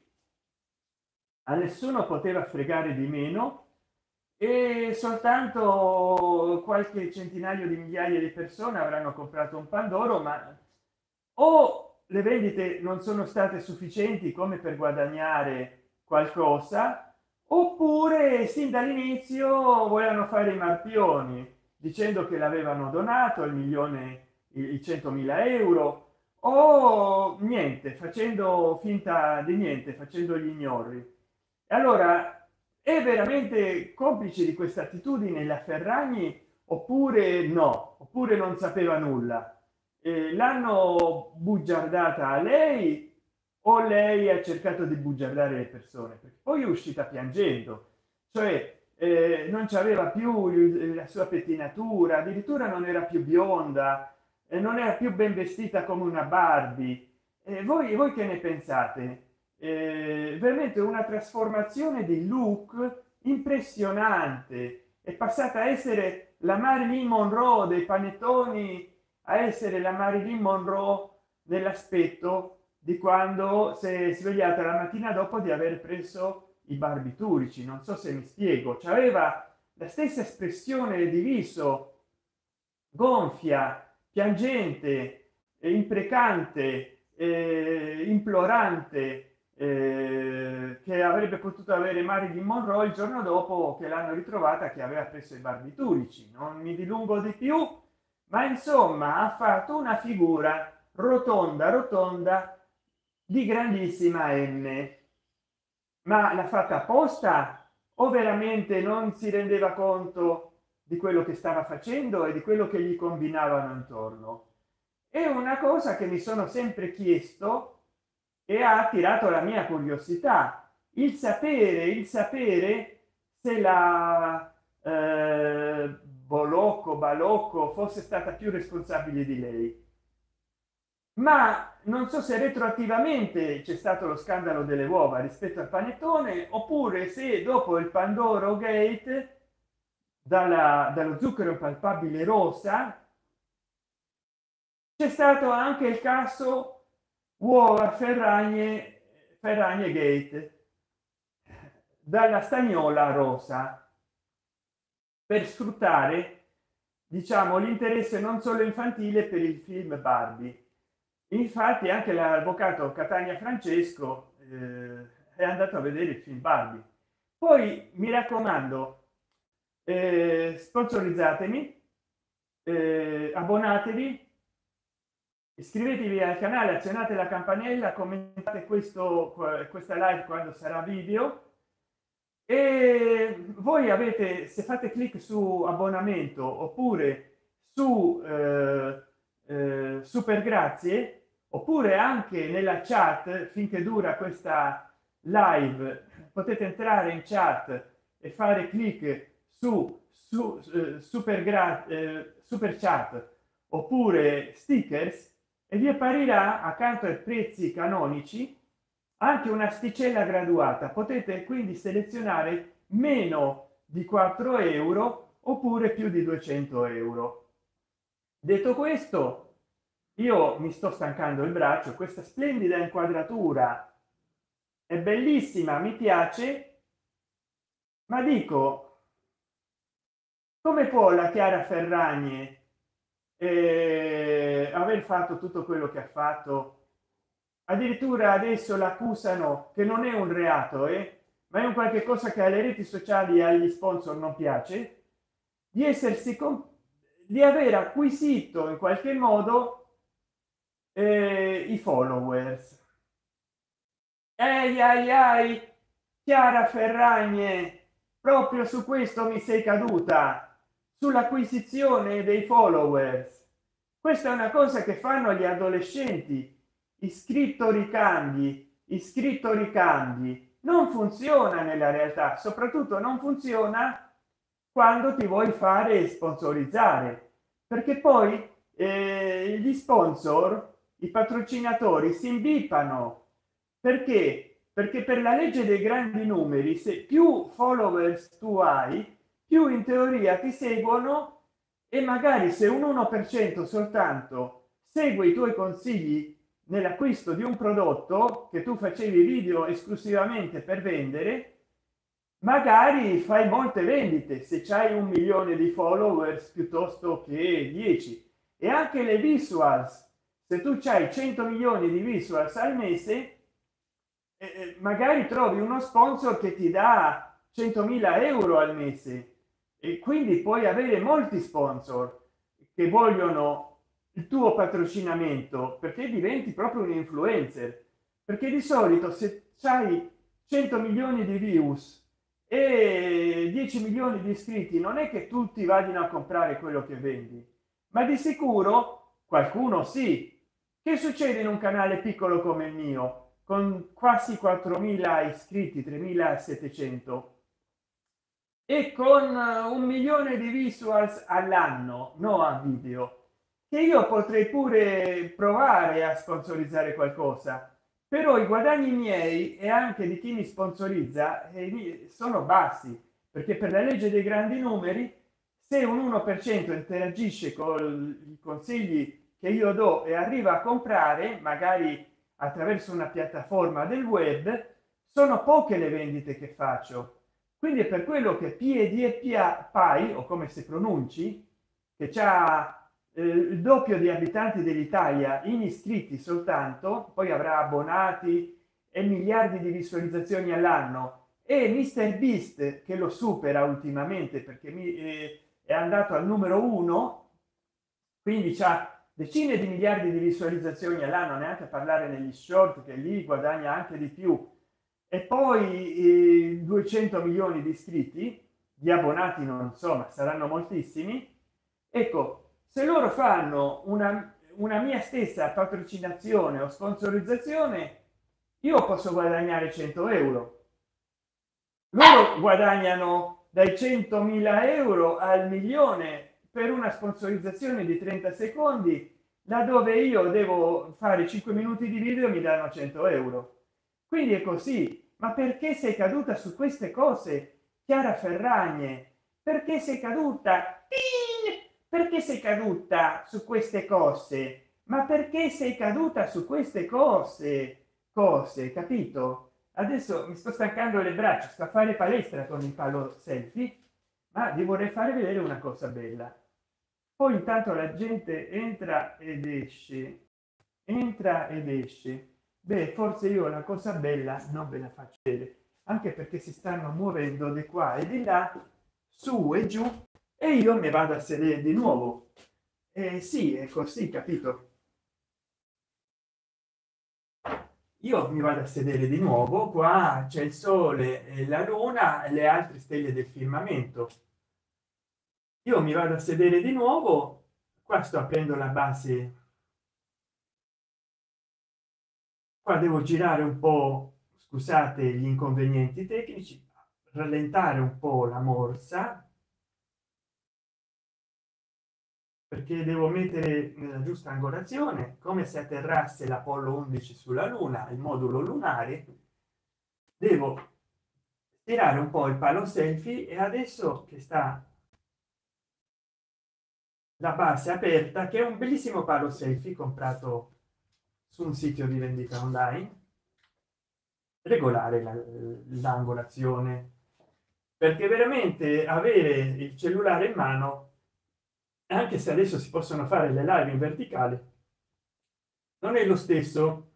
A nessuno poteva fregare di meno e soltanto qualche centinaio di migliaia di persone avranno comprato un Pandoro, ma o le vendite non sono state sufficienti come per guadagnare qualcosa, oppure sin dall'inizio volevano fare i marpioni dicendo che l'avevano donato il milione, i centomila euro, o niente, facendo finta di niente, facendo gli ignori. E allora è veramente complice di questa attitudine la Ferragni, oppure no, oppure non sapeva nulla? Eh, l'hanno bugiardata a lei o lei ha cercato di bugiardare le persone? Perché poi è uscita piangendo, cioè eh, non c'aveva più la sua pettinatura, addirittura non era più bionda, e non era più ben vestita come una Barbie. E voi, voi che ne pensate? Eh, veramente una trasformazione di look impressionante, è passata a essere la Marilyn Monroe dei panettoni, a essere la Marilyn Monroe nell'aspetto di quando si è svegliata la mattina dopo di aver preso i barbiturici. Non so se mi spiego, aveva la stessa espressione di viso, gonfia, piangente, imprecante, eh, implorante, eh, che avrebbe potuto avere Marilyn Monroe il giorno dopo che l'hanno ritrovata che aveva preso i barbiturici. Non mi dilungo di più, ma insomma ha fatto una figura rotonda rotonda di grandissima M. Ma l'ha fatta apposta o veramente non si rendeva conto di quello che stava facendo e di quello che gli combinavano intorno? È una cosa che mi sono sempre chiesto e ha attirato la mia curiosità, il sapere il sapere se la eh, Bolocco Balocco fosse stata più responsabile di lei. Ma non so se retroattivamente c'è stato lo scandalo delle uova rispetto al panettone, oppure se dopo il Pandoro Gate, dalla, dallo zucchero impalpabile rosa, c'è stato anche il caso uova Ferragne Ferragne Gate, dalla stagnola rosa, per sfruttare, diciamo, l'interesse non solo infantile per il film Barbie. Infatti anche l'avvocato Catania Francesco eh, è andato a vedere il film Barbie. Poi mi raccomando, eh, sponsorizzatemi, eh, abbonatevi, iscrivetevi al canale, azionate la campanella, commentate questo questa live quando sarà video, e voi avete, se fate clic su abbonamento oppure su eh, eh, super grazie, oppure anche nella chat, finché dura questa live potete entrare in chat e fare clic su, su eh, super grazie, eh, super chat oppure stickers, e vi apparirà accanto ai prezzi canonici anche un'asticella graduata. Potete quindi selezionare meno di quattro euro oppure più di duecento euro. Detto questo, io mi sto stancando il braccio. Questa splendida inquadratura è bellissima, mi piace, ma dico, come può la Chiara Ferragne eh, aver fatto tutto quello che ha fatto? Addirittura adesso l'accusano, che non è un reato, eh, ma è un qualche cosa che alle reti sociali e agli sponsor non piace, di essersi di aver acquisito in qualche modo eh, i followers. Ehi, ai, ai, Chiara Ferragne, proprio su questo mi sei caduta, sull'acquisizione dei followers. Questa è una cosa che fanno gli adolescenti. Iscritto ricambi, iscritto ricambi, non funziona nella realtà, soprattutto non funziona quando ti vuoi fare sponsorizzare, perché poi eh, gli sponsor, i patrocinatori si imbippano. Perché? Perché per la legge dei grandi numeri, se più followers tu hai, più in teoria ti seguono, e magari se un uno per cento soltanto segue i tuoi consigli nell'acquisto di un prodotto che tu facevi video esclusivamente per vendere, magari fai molte vendite se c'hai un milione di followers piuttosto che dieci. E anche le visuals, se tu c'hai cento milioni di visuals al mese, eh, magari trovi uno sponsor che ti dà centomila euro al mese, e quindi puoi avere molti sponsor che vogliono il tuo patrocinamento, perché diventi proprio un influencer. Perché di solito se c'hai cento milioni di views e dieci milioni di iscritti, non è che tutti vadino a comprare quello che vendi, ma di sicuro qualcuno sì. Che succede in un canale piccolo come il mio, con quasi quattromila iscritti, tremilasettecento, e con un milione di visuals all'anno, no a video, che io potrei pure provare a sponsorizzare qualcosa, però i guadagni miei e anche di chi mi sponsorizza eh, sono bassi, perché per la legge dei grandi numeri, se un uno per cento interagisce con i consigli che io do e arriva a comprare magari attraverso una piattaforma del web, sono poche le vendite che faccio. Quindi è per quello che PewDiePie, o come si pronunci, che c'ha eh, il doppio di abitanti dell'Italia in iscritti soltanto, poi avrà abbonati e miliardi di visualizzazioni all'anno, e mister Beast che lo supera ultimamente perché mi eh, è andato al numero uno, quindi c'ha decine di miliardi di visualizzazioni all'anno, neanche a parlare negli short, che lì guadagna anche di più, e poi eh, duecento milioni di iscritti, di abbonati non so, ma saranno moltissimi. Ecco, se loro fanno una, una mia stessa patrocinazione o sponsorizzazione, io posso guadagnare cento euro, loro guadagnano dai centomila euro al milione per una sponsorizzazione di trenta secondi, laddove io devo fare cinque minuti di video, mi danno cento euro. Quindi è così. Ma perché sei caduta su queste cose, Chiara Ferragne? Perché sei caduta? Perché sei caduta su queste cose? Ma perché sei caduta su queste cose? Cose, capito? Adesso mi sto stancando le braccia, sto a fare palestra con il palo selfie, ma vi vorrei fare vedere una cosa bella. Poi intanto la gente entra ed esce, entra ed esce. Beh, forse io la cosa bella non ve la faccio vedere, anche perché si stanno muovendo di qua e di là, su e giù, e io mi vado a sedere di nuovo. Eh sì, è così, capito? Io mi vado a sedere di nuovo, qua c'è il sole e la luna e le altre stelle del firmamento. Io mi vado a sedere di nuovo, qua sto aprendo la base, qua devo girare un po', scusate gli inconvenienti tecnici, rallentare un po' la morsa perché devo mettere nella giusta angolazione, come se atterrasse l'Apollo undici sulla luna, il modulo lunare. Devo tirare un po' il palo selfie, e adesso che sta la base aperta, che è un bellissimo palo selfie comprato su un sito di vendita online, regolare l'angolazione, perché veramente avere il cellulare in mano, anche se adesso si possono fare le live in verticale, non è lo stesso.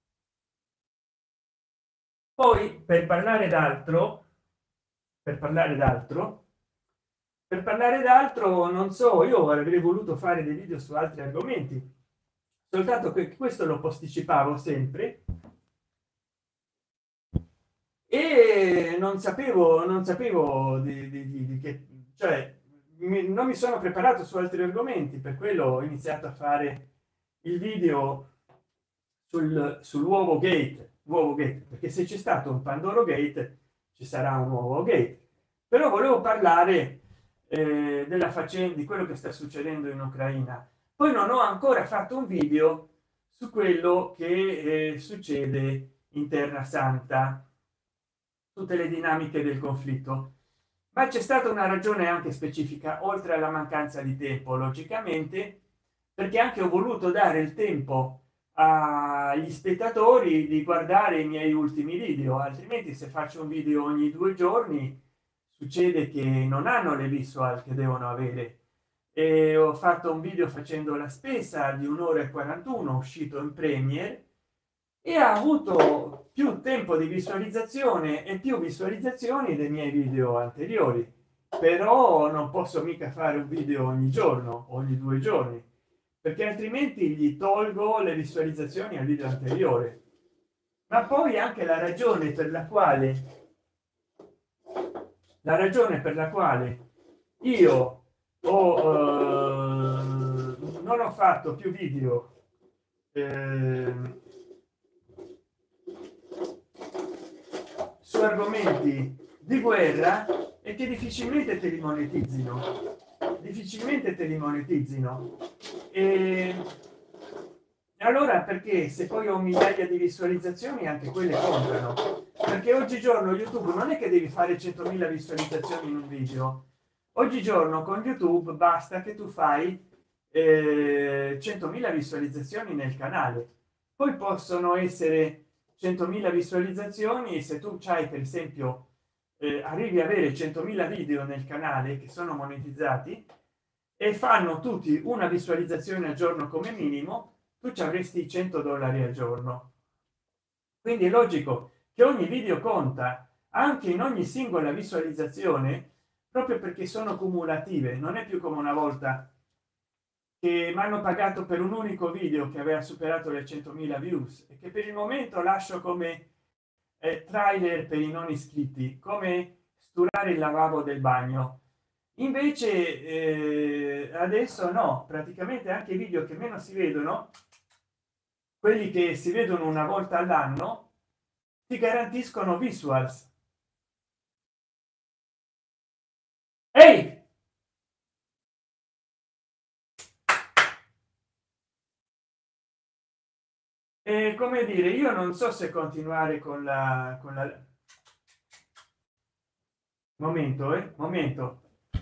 Poi per parlare d'altro, per parlare d'altro, per parlare d'altro, non so, io avrei voluto fare dei video su altri argomenti, soltanto che questo lo posticipavo sempre e non sapevo non sapevo di, di, di, di che, cioè mi, non mi sono preparato su altri argomenti, per quello ho iniziato a fare il video sul sull'uovo gate, uovo gate, perché se c'è stato un Pandoro gate ci sarà un nuovo gate. Però volevo parlare eh, della faccenda, di quello che sta succedendo in Ucraina. Poi non ho ancora fatto un video su quello che eh, succede in Terra Santa, tutte le dinamiche del conflitto, ma c'è stata una ragione anche specifica, oltre alla mancanza di tempo, logicamente, perché anche ho voluto dare il tempo agli spettatori di guardare i miei ultimi video, altrimenti se faccio un video ogni due giorni succede che non hanno le visual che devono avere. E ho fatto un video facendo la spesa di un'ora e quarantuno, uscito in Premiere, e ha avuto più tempo di visualizzazione e più visualizzazioni dei miei video anteriori. Però non posso mica fare un video ogni giorno, ogni due giorni, perché altrimenti gli tolgo le visualizzazioni al video anteriore. Ma poi anche la ragione per la quale la ragione per la quale io ho eh, non ho fatto più video eh, su argomenti di guerra e che difficilmente te li monetizzino, difficilmente te li monetizzino. E allora perché, se poi ho migliaia di visualizzazioni, anche quelle contano, perché oggigiorno YouTube non è che devi fare centomila visualizzazioni in un video. Oggigiorno con YouTube basta che tu fai eh, centomila visualizzazioni nel canale, poi possono essere centomila visualizzazioni, e se tu c'hai per esempio eh, arrivi a avere centomila video nel canale che sono monetizzati e fanno tutti una visualizzazione al giorno come minimo, tu ci avresti cento dollari al giorno. Quindi è logico che ogni video conta, anche in ogni singola visualizzazione, proprio perché sono cumulative. Non è più come una volta che mi hanno pagato per un unico video che aveva superato le centomila views e che per il momento lascio come eh, trailer per i non iscritti, come sturare il lavabo del bagno. Invece eh, adesso no, praticamente anche i video che meno si vedono, quelli che si vedono una volta all'anno, ti garantiscono visuals. Ehi, e come dire, io non so se continuare con la con la momento eh momento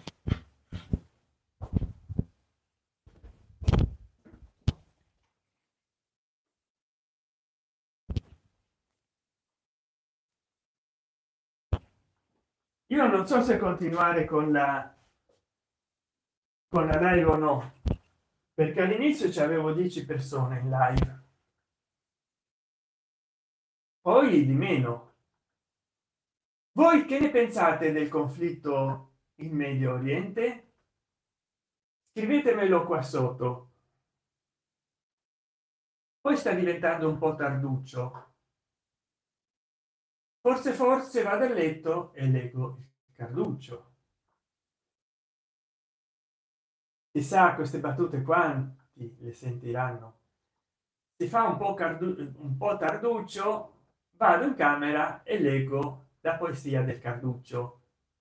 io non so se continuare con la con la live o no, perché all'inizio ci avevo dieci persone in live, poi di meno. Voi che ne pensate del conflitto in Medio Oriente? Scrivetemelo qua sotto. Poi sta diventando un po' tarduccio, forse forse vado a letto e leggo il Carduccio. Chissà queste battute quanti le sentiranno. Si fa un po' cardu un po' tarduccio, vado in camera e leggo la poesia del Carduccio.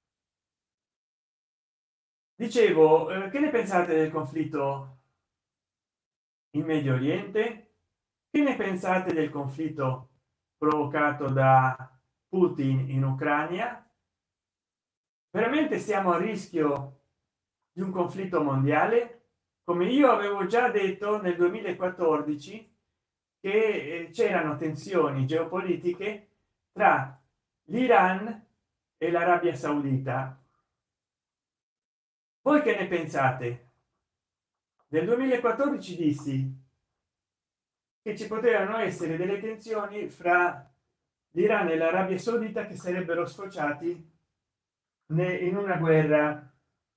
Dicevo, eh, che ne pensate del conflitto in Medio Oriente? Che ne pensate del conflitto provocato da Putin in Ucraina? Veramente siamo a rischio di un conflitto mondiale? Come io avevo già detto nel duemilaquattordici che eh, c'erano tensioni geopolitiche tra l'Iran e l'Arabia Saudita. Voi che ne pensate? Nel duemilaquattordici dissi che ci potevano essere delle tensioni fra l'Iran e l'Arabia Saudita che sarebbero sfociati in una guerra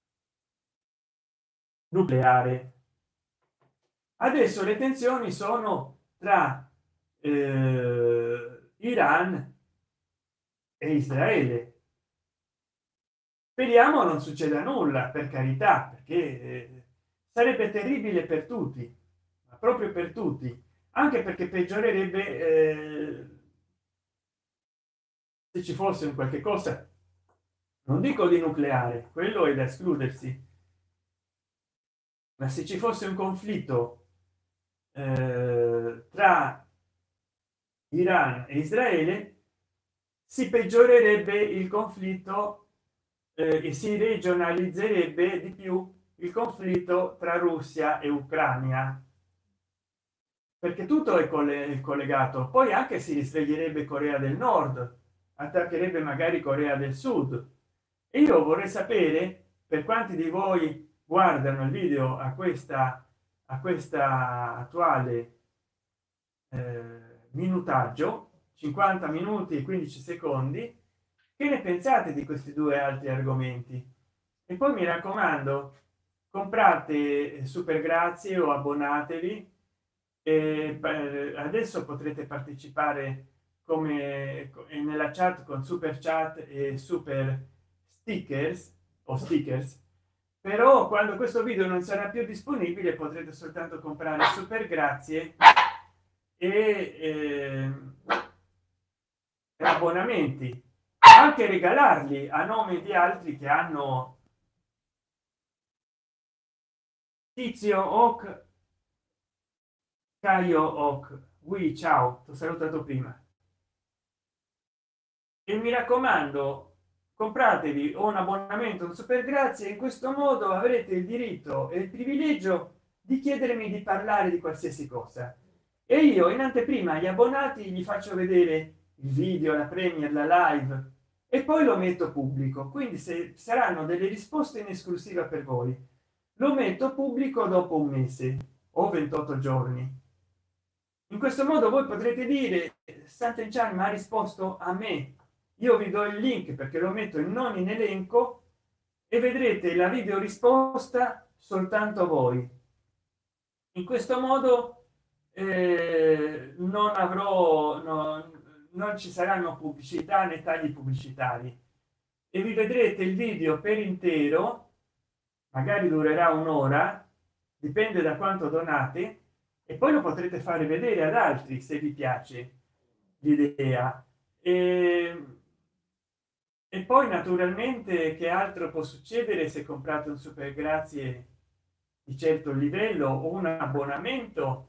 nucleare. Adesso le tensioni sono tra eh, Iran e Israele. Speriamo non succeda nulla, per carità, perché eh, sarebbe terribile per tutti, ma proprio per tutti, anche perché peggiorerebbe eh, se ci fosse un qualche cosa, non dico di nucleare, quello è da escludersi, ma se ci fosse un conflitto eh, tra Iran e Israele, si peggiorerebbe il conflitto eh, e si regionalizzerebbe di più il conflitto tra Russia e Ucraina, perché tutto è collegato. Poi anche si risveglierebbe Corea del Nord, attaccherebbe magari Corea del Sud. E io vorrei sapere, per quanti di voi guardano il video a questa a questa attuale eh, minutaggio, cinquanta minuti e quindici secondi, che ne pensate di questi due altri argomenti? E poi mi raccomando, comprate super grazie o abbonatevi, e adesso potrete partecipare come nella chat con super chat e super stickers o stickers, però quando questo video non sarà più disponibile potrete soltanto comprare super grazie e eh, abbonamenti, anche regalarli a nome di altri che hanno Tizio Oc, Caio Oc. Ui, ciao, ti ho salutato prima. e mi raccomando, compratevi un abbonamento, un super grazie, in questo modo avrete il diritto e il privilegio di chiedermi di parlare di qualsiasi cosa e io in anteprima agli abbonati gli faccio vedere il video, la premiere, la live e poi lo metto pubblico, quindi se saranno delle risposte in esclusiva per voi lo metto pubblico dopo un mese o ventotto giorni. In questo modo voi potrete dire Sant'Enchan mi ha risposto a me, io vi do il link perché lo metto in non in elenco e vedrete la video risposta soltanto voi. In questo modo eh, non avrò no, non ci saranno pubblicità né tagli pubblicitari e vi vedrete il video per intero, magari durerà un'ora, dipende da quanto donate e poi lo potrete fare vedere ad altri se vi piace l'idea. E, e poi naturalmente che altro può succedere se comprate un super grazie di certo livello o un abbonamento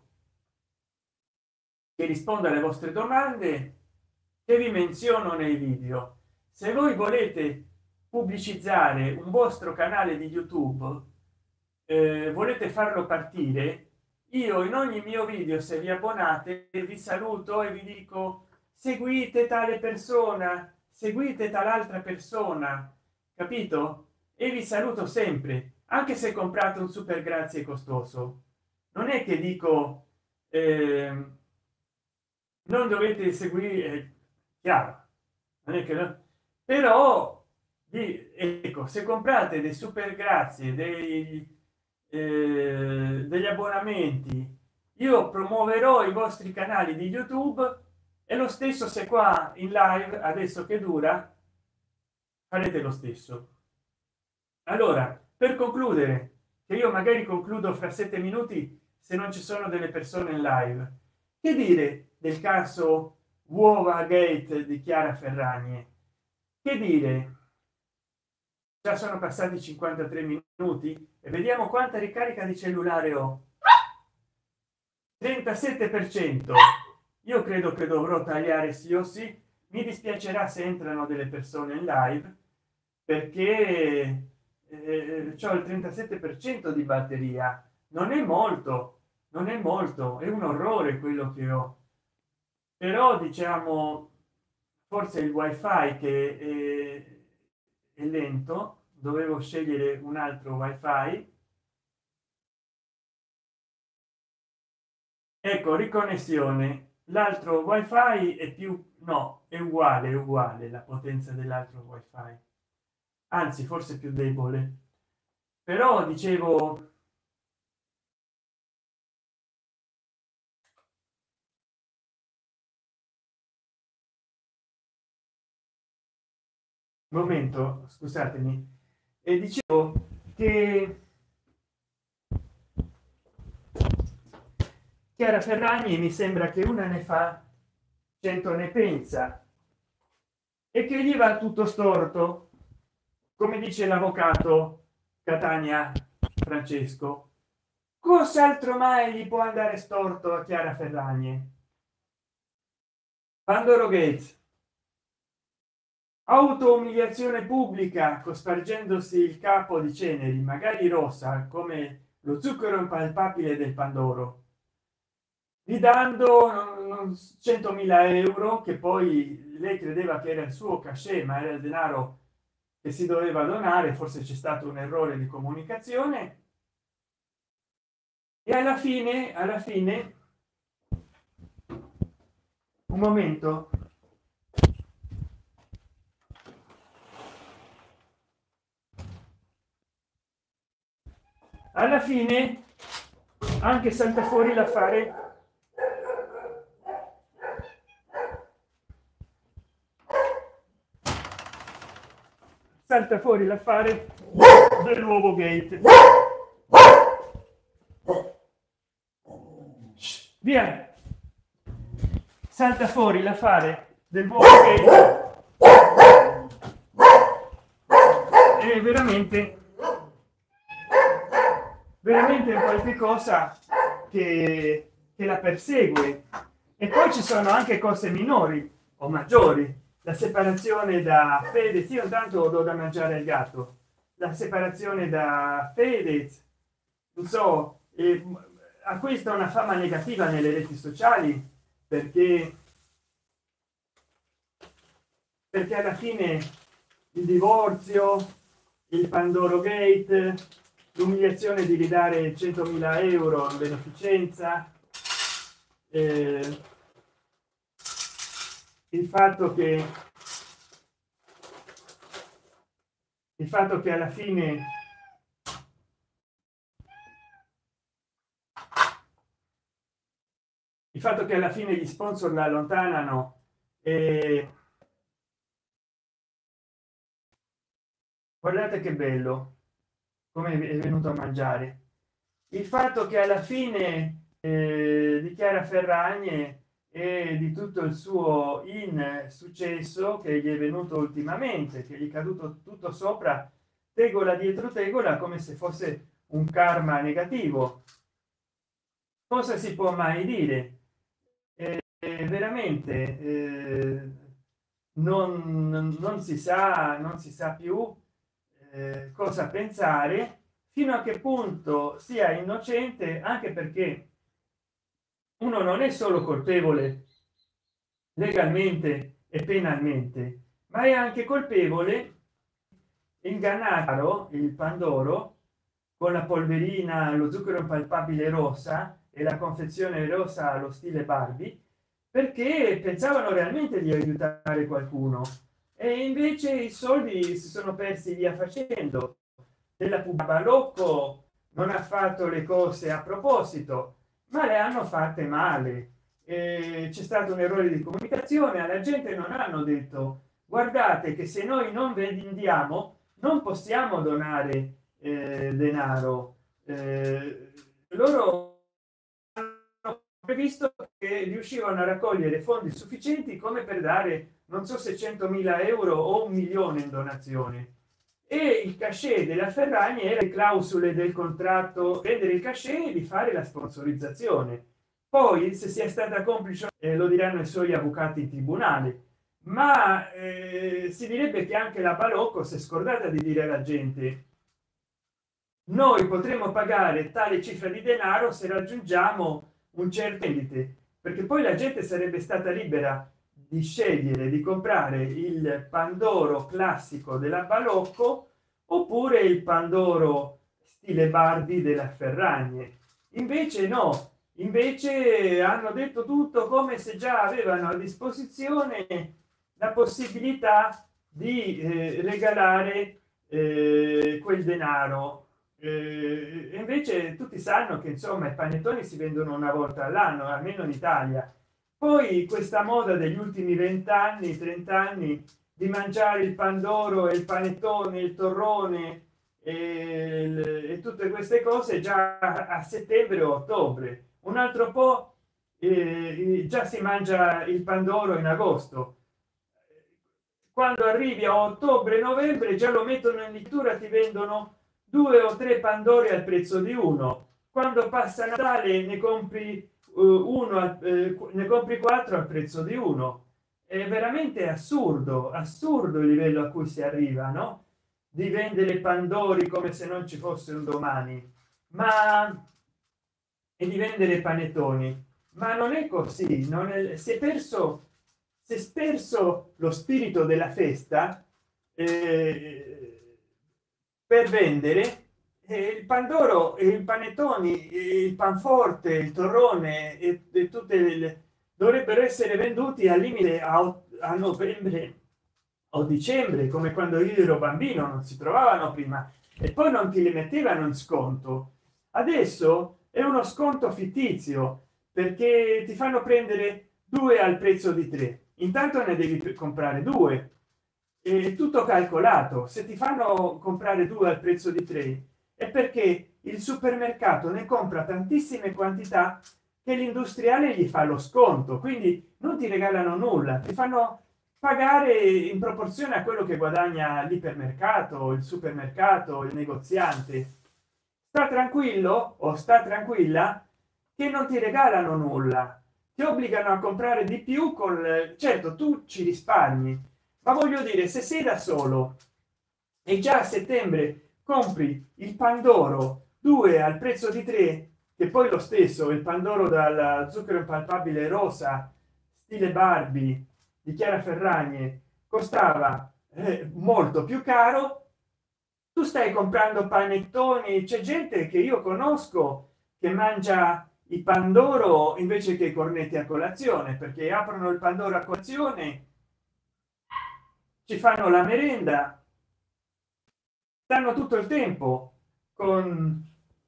che risponda alle vostre domande che vi menziono nei video. Se voi volete pubblicizzare un vostro canale di YouTube, eh, volete farlo partire, io in ogni mio video, se vi abbonate, vi saluto e vi dico seguite tale persona, seguite tal'altra persona, capito? E vi saluto sempre, anche se comprate un super grazie costoso. Non è che dico eh, non dovete seguire, chiaro, non è che no, però di, ecco, se comprate dei super grazie, dei eh, degli abbonamenti, io promuoverò i vostri canali di YouTube e lo stesso se qua in live adesso che dura farete lo stesso. Allora, per concludere, che io magari concludo fra sette minuti se non ci sono delle persone in live, che dire del caso uova gate di Chiara Ferragni? Che dire, già sono passati cinquantatré minuti e vediamo quanta ricarica di cellulare ho. trentasette per cento. Io credo che dovrò tagliare sì o sì, mi dispiacerà se entrano delle persone in live perché eh, c'ho il trentasette per cento di batteria, non è molto, non è molto, è un orrore quello che ho, però diciamo forse il wifi che è, è lento, dovevo scegliere un altro wifi. Ecco, riconnessione, l'altro wifi è più, no, è uguale, è uguale la potenza dell'altro wifi, anzi forse più debole, però dicevo momento, scusatemi, e dicevo che Chiara Ferragni mi sembra che una ne fa cento ne pensa e che gli va tutto storto, come dice l'avvocato Catania Francesco. Cos'altro mai gli può andare storto a Chiara Ferragni? Pandoro Gates, auto-umiliazione pubblica cospargendosi il capo di ceneri, magari rossa come lo zucchero impalpabile del Pandoro, gli dando centomila euro che poi lei credeva che era il suo cachet, ma era il denaro che si doveva donare, forse c'è stato un errore di comunicazione e alla fine alla fine un momento, alla fine anche salta fuori l'affare salta fuori l'affare del nuovo gate. Via, salta fuori l'affare del nuovo gate. È veramente veramente qualche cosa che, che la persegue, e poi ci sono anche cose minori o maggiori, la separazione da Fedez. Io intanto do da mangiare al gatto. La separazione da Fedez, non so, eh, acquista una fama negativa nelle reti sociali perché perché alla fine il divorzio, il Pandoro Gate, l'umiliazione di ridare centomila euro in beneficenza, eh, il fatto che il fatto che alla fine il fatto che alla fine gli sponsor la allontanano e guardate che bello come è venuto a mangiare. Il fatto che alla fine eh, di Chiara Ferragne e di tutto il suo in successo che gli è venuto ultimamente, che gli è caduto tutto sopra tegola dietro tegola come se fosse un karma negativo. Cosa si può mai dire? Eh, veramente eh, non, non si sa, non si sa più eh, cosa pensare, fino a che punto sia innocente, anche perché uno non è solo colpevole legalmente e penalmente, ma è anche colpevole ingannaro il Pandoro con la polverina, lo zucchero impalpabile rossa e la confezione rossa allo stile Barbie, perché pensavano realmente di aiutare qualcuno e invece i soldi si sono persi via facendo. Della Balocco non ha fatto le cose a proposito, ma le hanno fatte male. C'è stato un errore di comunicazione, alla gente non hanno detto guardate che se noi non vendiamo non possiamo donare eh, denaro. Eh, loro hanno previsto che riuscivano a raccogliere fondi sufficienti come per dare non so se centomila euro o un milione in donazione, e il cachet della Ferragni era le clausole del contratto, prendere il cachet e di fare la sponsorizzazione. Poi se sia stata complice eh, lo diranno i suoi avvocati in tribunale, ma eh, si direbbe che anche la Balocco si è scordata di dire alla gente noi potremo pagare tale cifra di denaro se raggiungiamo un certo limite, perché poi la gente sarebbe stata libera di scegliere di comprare il Pandoro classico della Balocco oppure il Pandoro stile Barbie della Ferragne. Invece no, invece hanno detto tutto come se già avevano a disposizione la possibilità di eh, regalare eh, quel denaro. Eh, invece tutti sanno che insomma i panettoni si vendono una volta all'anno, almeno in Italia. Poi questa moda degli ultimi vent'anni trenta anni di mangiare il pandoro e il panettone, il torrone e, il, e tutte queste cose già a settembre o ottobre, un altro po' eh, già si mangia il pandoro in agosto. Quando arrivi a ottobre novembre già lo mettono in lettura, ti vendono due o tre pandori al prezzo di uno. Quando passa Natale ne compri uh, uno eh, ne compri quattro al prezzo di uno. È veramente assurdo, assurdo il livello a cui si arriva, no? Di vendere pandori come se non ci fosse un domani, ma e di vendere panettoni. Ma non è così, non è, si è perso si è perso lo spirito della festa eh, per vendere eh, il pandoro e i panettoni, il panforte, il torrone e, e tutte le dovrebbero essere venduti al limite a, a novembre o dicembre, come quando io ero bambino, non si trovavano prima e poi non ti le mettevano in sconto. Adesso è uno sconto fittizio perché ti fanno prendere due al prezzo di tre. Intanto ne devi comprare due, è tutto calcolato. Se ti fanno comprare due al prezzo di tre è perché il supermercato ne compra tantissime quantità che l'industriale gli fa lo sconto, quindi non ti regalano nulla, ti fanno pagare in proporzione a quello che guadagna l'ipermercato, il supermercato, il negoziante. Sta tranquillo o sta tranquilla che non ti regalano nulla, ti obbligano a comprare di più. Con certo tu ci risparmi, ma voglio dire, se sei da solo e già a settembre compri il pandoro due al prezzo di tre, che poi lo stesso il pandoro dal zucchero impalpabile rosa stile Barbie di Chiara Ferragni costava eh, molto più caro, tu stai comprando panettoni. C'è gente che io conosco che mangia i pandoro invece che i cornetti a colazione, perché aprono il pandoro a colazione, ci fanno la merenda, stanno tutto il tempo con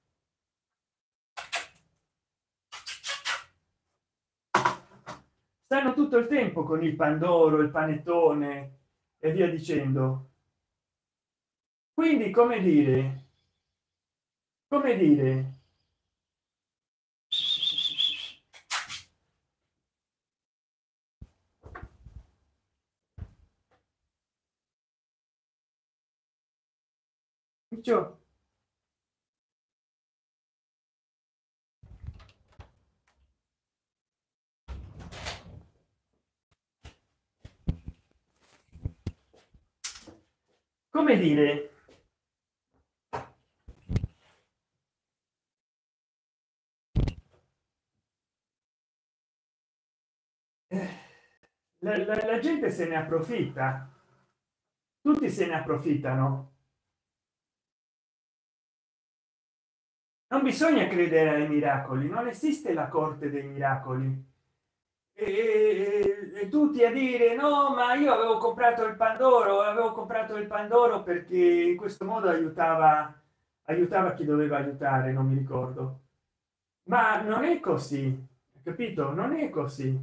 stanno tutto il tempo con il pandoro, il panettone e via dicendo. Quindi come dire, come dire, Ciccio, come dire, eh, la, la, la gente se ne approfitta, tutti se ne approfittano. Non bisogna credere ai miracoli, non esiste la corte dei miracoli. E, e tutti a dire no, ma io avevo comprato il pandoro, avevo comprato il pandoro perché in questo modo aiutava aiutava chi doveva aiutare, non mi ricordo. Ma non è così, capito? Non è così.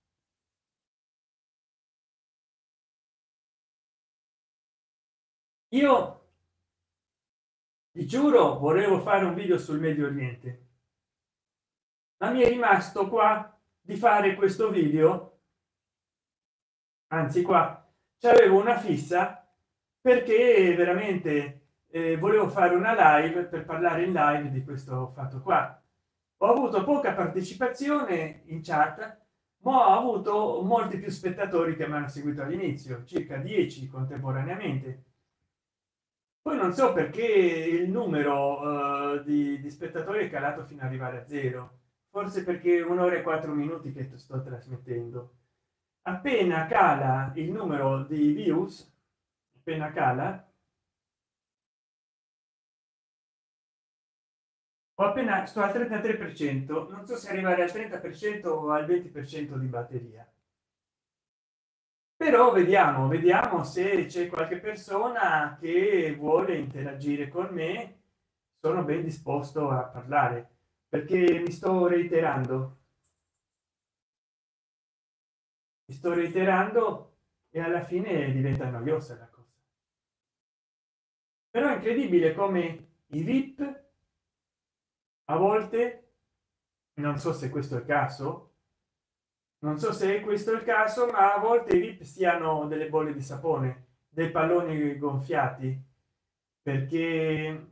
Io ti giuro, volevo fare un video sul Medio Oriente, ma mi è rimasto qua di fare questo video, anzi qua c'avevo una fissa, perché veramente eh, volevo fare una live per parlare in live di questo fatto qua. Ho avuto poca partecipazione in chat, ma ho avuto molti più spettatori che mi hanno seguito all'inizio, circa dieci contemporaneamente. Poi non so perché il numero uh, di, di spettatori è calato fino ad arrivare a zero, forse perché un'ora e quattro minuti che sto trasmettendo. Appena cala il numero di views, appena cala, ho appena sto al trentatré per cento, non so se arrivare al trenta per cento o al venti per cento di batteria, però vediamo vediamo se c'è qualche persona che vuole interagire con me. Sono ben disposto a parlare, perché mi sto reiterando mi sto reiterando e alla fine diventa noiosa la cosa. Però è incredibile come i vip a volte, non so se questo è il caso, non so se è questo il caso, ma a volte i vip siano delle bolle di sapone, dei palloni gonfiati, perché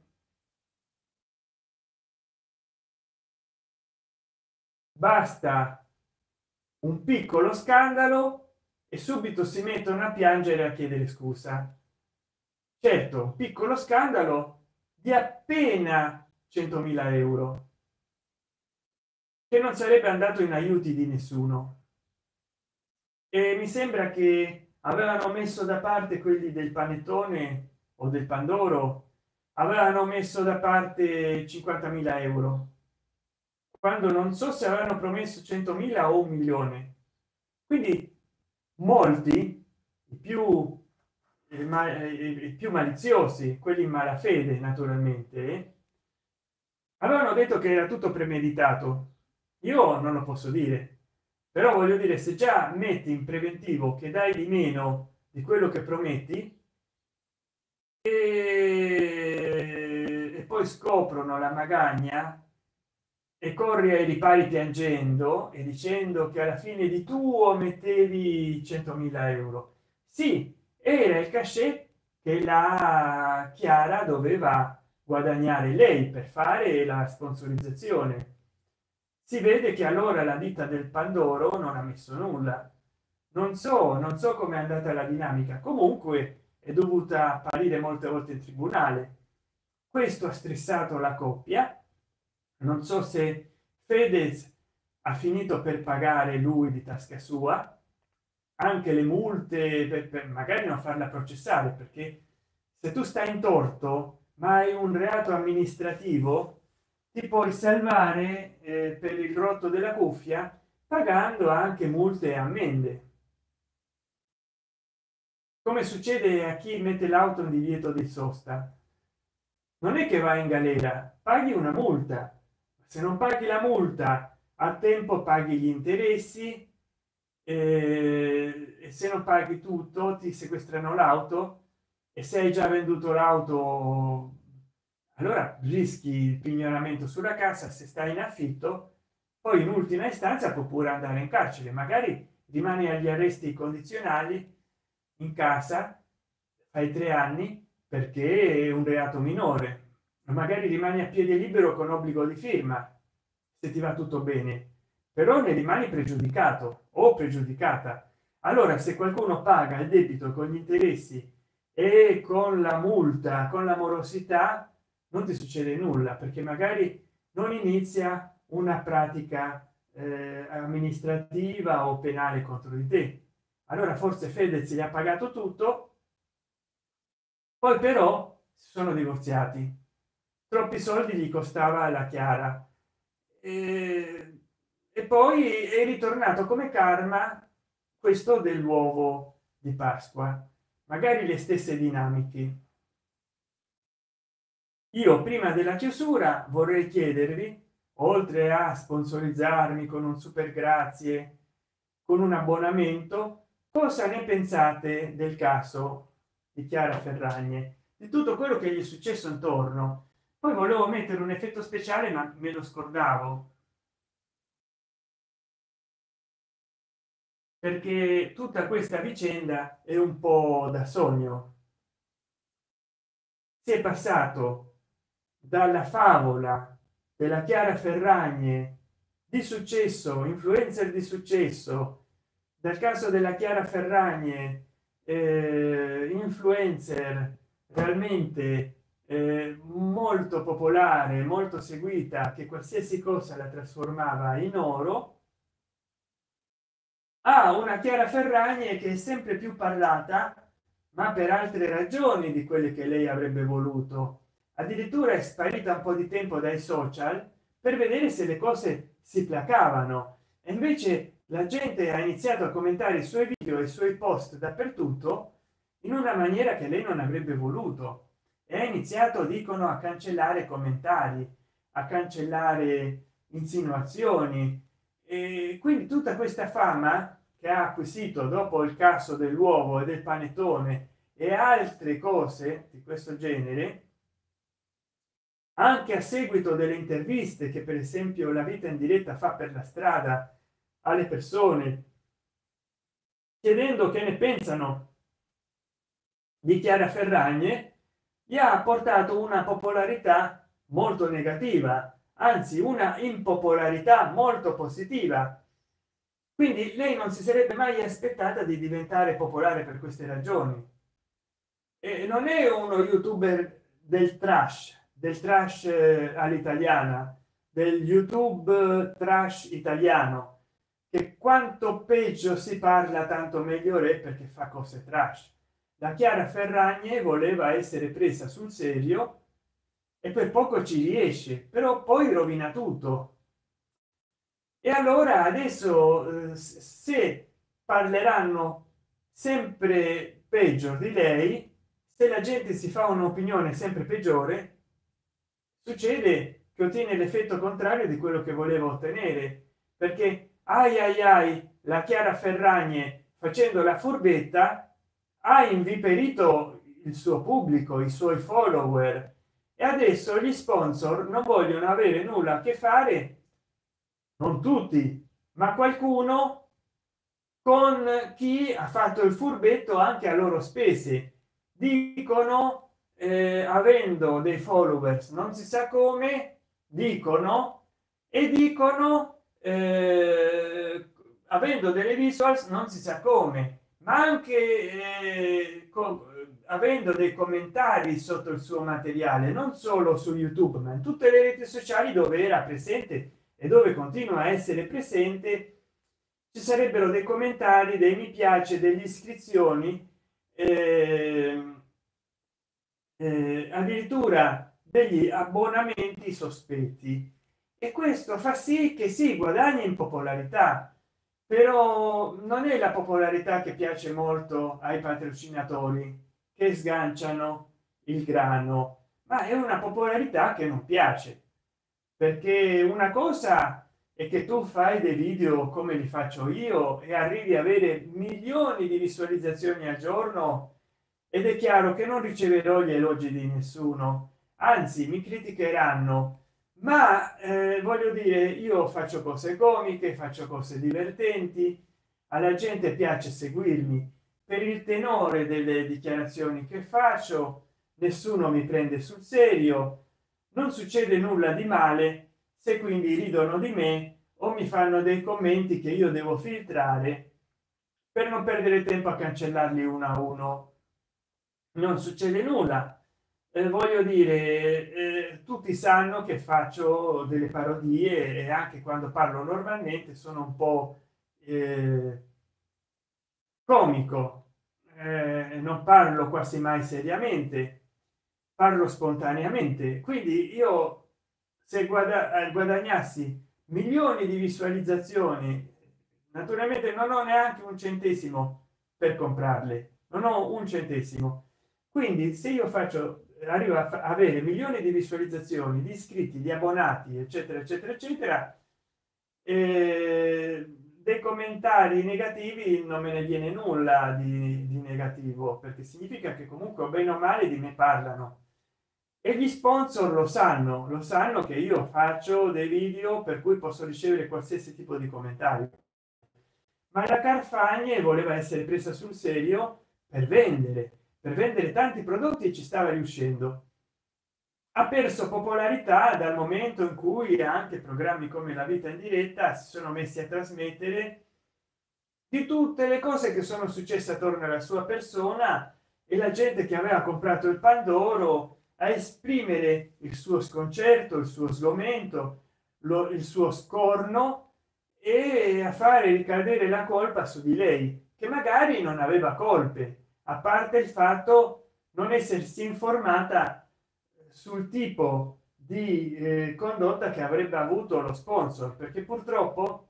basta un piccolo scandalo e subito si mettono a piangere a chiedere scusa. Certo, un piccolo scandalo di appena centomila euro, che non sarebbe andato in aiuti di nessuno, e mi sembra che avevano messo da parte quelli del panettone o del pandoro, avevano messo da parte cinquantamila euro, quando non so se avevano promesso centomila o un milione. Quindi molti, i più eh, ma, eh, i più maliziosi, quelli in malafede naturalmente, avevano detto che era tutto premeditato. Io non lo posso dire, però voglio dire, se già metti in preventivo che dai di meno di quello che prometti e, e poi scoprono la magagna e corri ai ripari piangendo e dicendo che alla fine di tuo mettevi centomila euro, sì, era il cachet che la Chiara doveva guadagnare lei per fare la sponsorizzazione. Si vede che allora la ditta del pandoro non ha messo nulla, non so non so come è andata la dinamica, comunque è dovuta apparire molte volte in tribunale. Questo ha stressato la coppia. Non so se Fedez ha finito per pagare lui di tasca sua anche le multe per, per magari non farla processare, perché se tu stai in torto ma hai un reato amministrativo ti puoi salvare eh, per il rotto della cuffia pagando anche multe e ammende, come succede a chi mette l'auto in divieto di sosta. Non è che vai in galera, paghi una multa. Se non paghi la multa a tempo paghi gli interessi, eh, e se non paghi tutto ti sequestrano l'auto, e se hai già venduto l'auto allora rischi il pignoramento sulla casa. Se stai in affitto poi in ultima istanza può pure andare in carcere, magari rimani agli arresti condizionali in casa, fai tre anni perché è un reato minore, magari rimani a piede libero con obbligo di firma se ti va tutto bene, però ne rimani pregiudicato o pregiudicata. Allora se qualcuno paga il debito con gli interessi e con la multa, con la morosità, non ti succede nulla, perché magari non inizia una pratica eh, amministrativa o penale contro di te. Allora forse Fedez gli ha pagato tutto, poi però si sono divorziati, troppi soldi gli costava la Chiara, e, e poi è ritornato come karma questo dell'uovo di Pasqua, magari le stesse dinamiche. Io prima della chiusura vorrei chiedervi, oltre a sponsorizzarmi con un super grazie, con un abbonamento, cosa ne pensate del caso di Chiara Ferragne, di tutto quello che gli è successo intorno. Poi volevo mettere un effetto speciale ma me lo scordavo, perché tutta questa vicenda è un po' da sogno. Si è passato dalla favola della Chiara Ferragne di successo, influencer di successo, dal caso della Chiara Ferragne, eh, influencer realmente eh, molto popolare, molto seguita, che qualsiasi cosa la trasformava in oro, a una Chiara Ferragne che è sempre più parlata, ma per altre ragioni di quelle che lei avrebbe voluto. Addirittura è sparita un po' di tempo dai social per vedere se le cose si placavano, e invece la gente ha iniziato a commentare i suoi video e i suoi post dappertutto in una maniera che lei non avrebbe voluto, e ha iniziato, dicono, a cancellare commentari, a cancellare insinuazioni, e quindi tutta questa fama che ha acquisito dopo il caso dell'uovo e del panettone e altre cose di questo genere, anche a seguito delle interviste che per esempio La Vita in Diretta fa per la strada alle persone chiedendo che ne pensano di Chiara Ferragne, gli ha portato una popolarità molto negativa, anzi una impopolarità molto positiva. Quindi lei non si sarebbe mai aspettata di diventare popolare per queste ragioni, e non è uno youtuber del trash, del trash eh, all'italiana, del YouTube trash italiano, che quanto peggio si parla tanto meglio è, perché fa cose trash. La Chiara Ferragne voleva essere presa sul serio e per poco ci riesce, però poi rovina tutto. E allora adesso eh, se parleranno sempre peggio di lei, se la gente si fa un'opinione sempre peggiore, succede che ottiene l'effetto contrario di quello che voleva ottenere, perché ai ai ai la Chiara Ferragne, facendo la furbetta, ha inviperito il suo pubblico, i suoi follower, e adesso gli sponsor non vogliono avere nulla a che fare, non tutti ma qualcuno, con chi ha fatto il furbetto anche a loro spese. Dicono eh, avendo dei followers non si sa come, dicono e dicono eh, avendo delle visuals non si sa come, ma anche eh, con, avendo dei commentari sotto il suo materiale, non solo su YouTube ma in tutte le reti sociali dove era presente e dove continua a essere presente, ci sarebbero dei commentari, dei mi piace, delle iscrizioni, eh, eh, addirittura degli abbonamenti sospetti, e questo fa sì che si guadagni in popolarità, però non è la popolarità che piace molto ai patrocinatori che sganciano il grano, ma è una popolarità che non piace, perché una cosa è che tu fai dei video come li faccio io e arrivi a avere milioni di visualizzazioni al giorno, ed è chiaro che non riceverò gli elogi di nessuno, anzi mi criticheranno, ma eh, voglio dire, io faccio cose comiche, faccio cose divertenti, alla gente piace seguirmi per il tenore delle dichiarazioni che faccio, nessuno mi prende sul serio, non succede nulla di male, se quindi ridono di me o mi fanno dei commenti che io devo filtrare per non perdere tempo a cancellarli uno a uno, non succede nulla. Eh, voglio dire, eh, tutti sanno che faccio delle parodie e anche quando parlo normalmente sono un po' eh, comico, eh, non parlo quasi mai seriamente, parlo spontaneamente, quindi io se guada guadagnassi milioni di visualizzazioni, naturalmente non ho neanche un centesimo per comprarle, non ho un centesimo, quindi se io faccio arrivo a avere milioni di visualizzazioni, di iscritti, di abbonati, eccetera eccetera eccetera, eh, dei commentari negativi non me ne viene nulla di, di negativo, perché significa che comunque bene o male di me parlano, e gli sponsor lo sanno, lo sanno che io faccio dei video per cui posso ricevere qualsiasi tipo di commentario, ma la Carfagne voleva essere presa sul serio per vendere per vendere tanti prodotti e ci stava riuscendo. Ha perso popolarità dal momento in cui anche programmi come La Vita in Diretta si sono messi a trasmettere di tutte le cose che sono successe attorno alla sua persona, e la gente che aveva comprato il Pandoro a esprimere il suo sconcerto, il suo sgomento, lo, il suo scorno, e a fare ricadere la colpa su di lei, che magari non aveva colpe, a parte il fatto non essersi informata sul tipo di eh, condotta che avrebbe avuto lo sponsor, perché purtroppo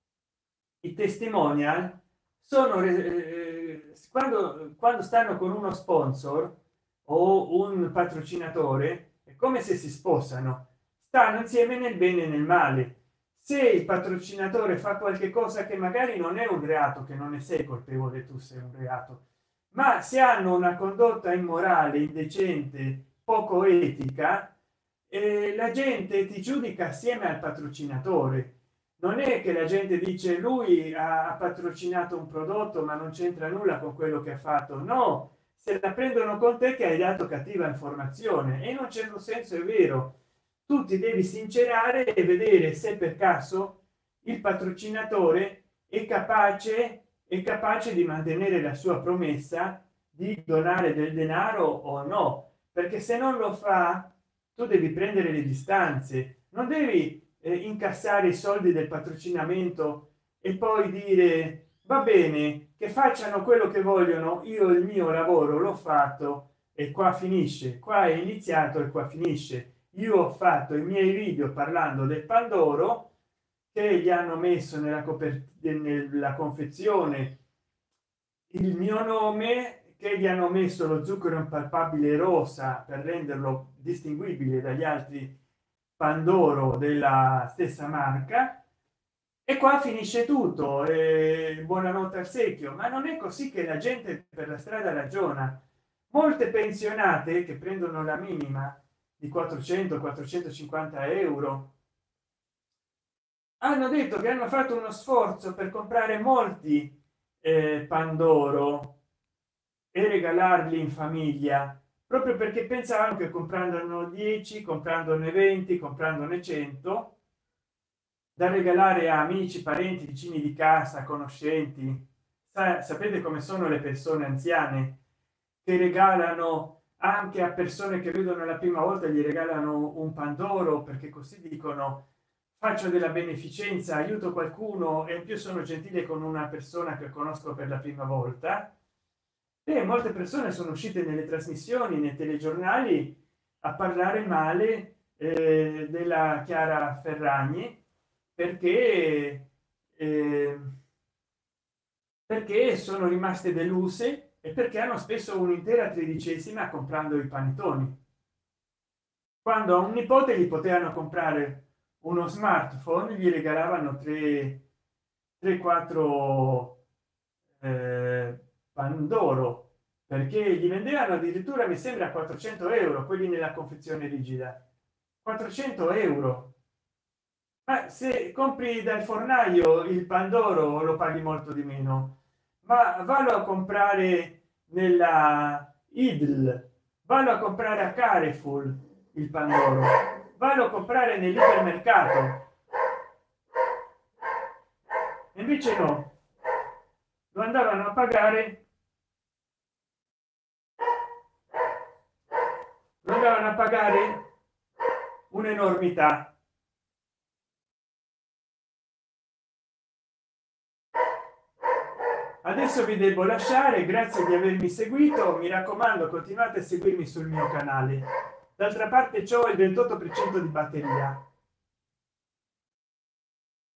i testimonial sono eh, quando, quando stanno con uno sponsor o un patrocinatore, è come se si sposano, stanno insieme nel bene e nel male. Se il patrocinatore fa qualche cosa che magari non è un reato, che non ne sei colpevole, tu sei un reato, ma se hanno una condotta immorale, indecente, poco etica, eh, la gente ti giudica assieme al patrocinatore. Non è che la gente dice lui ha, ha patrocinato un prodotto ma non c'entra nulla con quello che ha fatto, no, se la prendono con te che hai dato cattiva informazione, e in un certo senso è vero, tu ti devi sincerare e vedere se per caso il patrocinatore è capace è capace di mantenere la sua promessa di donare del denaro o no, perché se non lo fa tu devi prendere le distanze, non devi eh, incassare i soldi del patrocinamento e poi dire va bene che facciano quello che vogliono, io il mio lavoro l'ho fatto e qua finisce, qua è iniziato e qua finisce. Io ho fatto i miei video parlando del Pandoro, che gli hanno messo nella copertina, nella confezione, il mio nome, che gli hanno messo lo zucchero impalpabile rosa per renderlo distinguibile dagli altri Pandoro della stessa marca, e qua finisce tutto. E buonanotte al secchio. Ma non è così che la gente per la strada ragiona. Molte pensionate che prendono la minima di quattrocento quattrocentocinquanta euro hanno detto che hanno fatto uno sforzo per comprare molti eh, Pandoro e regalarli in famiglia, proprio perché pensavano che comprandone dieci, comprandone venti, comprandone cento da regalare a amici, parenti, vicini di casa, conoscenti. Sa- sapete come sono le persone anziane che regalano anche a persone che vedono la prima volta, gli regalano un pandoro, perché così dicono: faccio della beneficenza, aiuto qualcuno, e in più sono gentile con una persona che conosco per la prima volta. E molte persone sono uscite nelle trasmissioni, nei telegiornali, a parlare male eh, della Chiara Ferragni, perché eh, perché sono rimaste deluse e perché hanno speso un'intera tredicesima comprando i panettoni, quando a un nipote gli potevano comprare uno smartphone, gli regalavano tre tre quattro eh, pandoro, perché gli vendevano addirittura, mi sembra, quattrocento euro quelli nella confezione rigida. quattrocento euro. Ma se compri dal fornaio il pandoro lo paghi molto di meno, ma vallo a comprare nella Idl, vallo a comprare a Carrefour il pandoro, vallo a comprare nell'ipermercato. E invece no, lo andavano a pagare, lo andavano a pagare un'enormità. Adesso vi devo lasciare, grazie di avermi seguito, mi raccomando continuate a seguirmi sul mio canale, d'altra parte c'ho il ventotto per cento di batteria.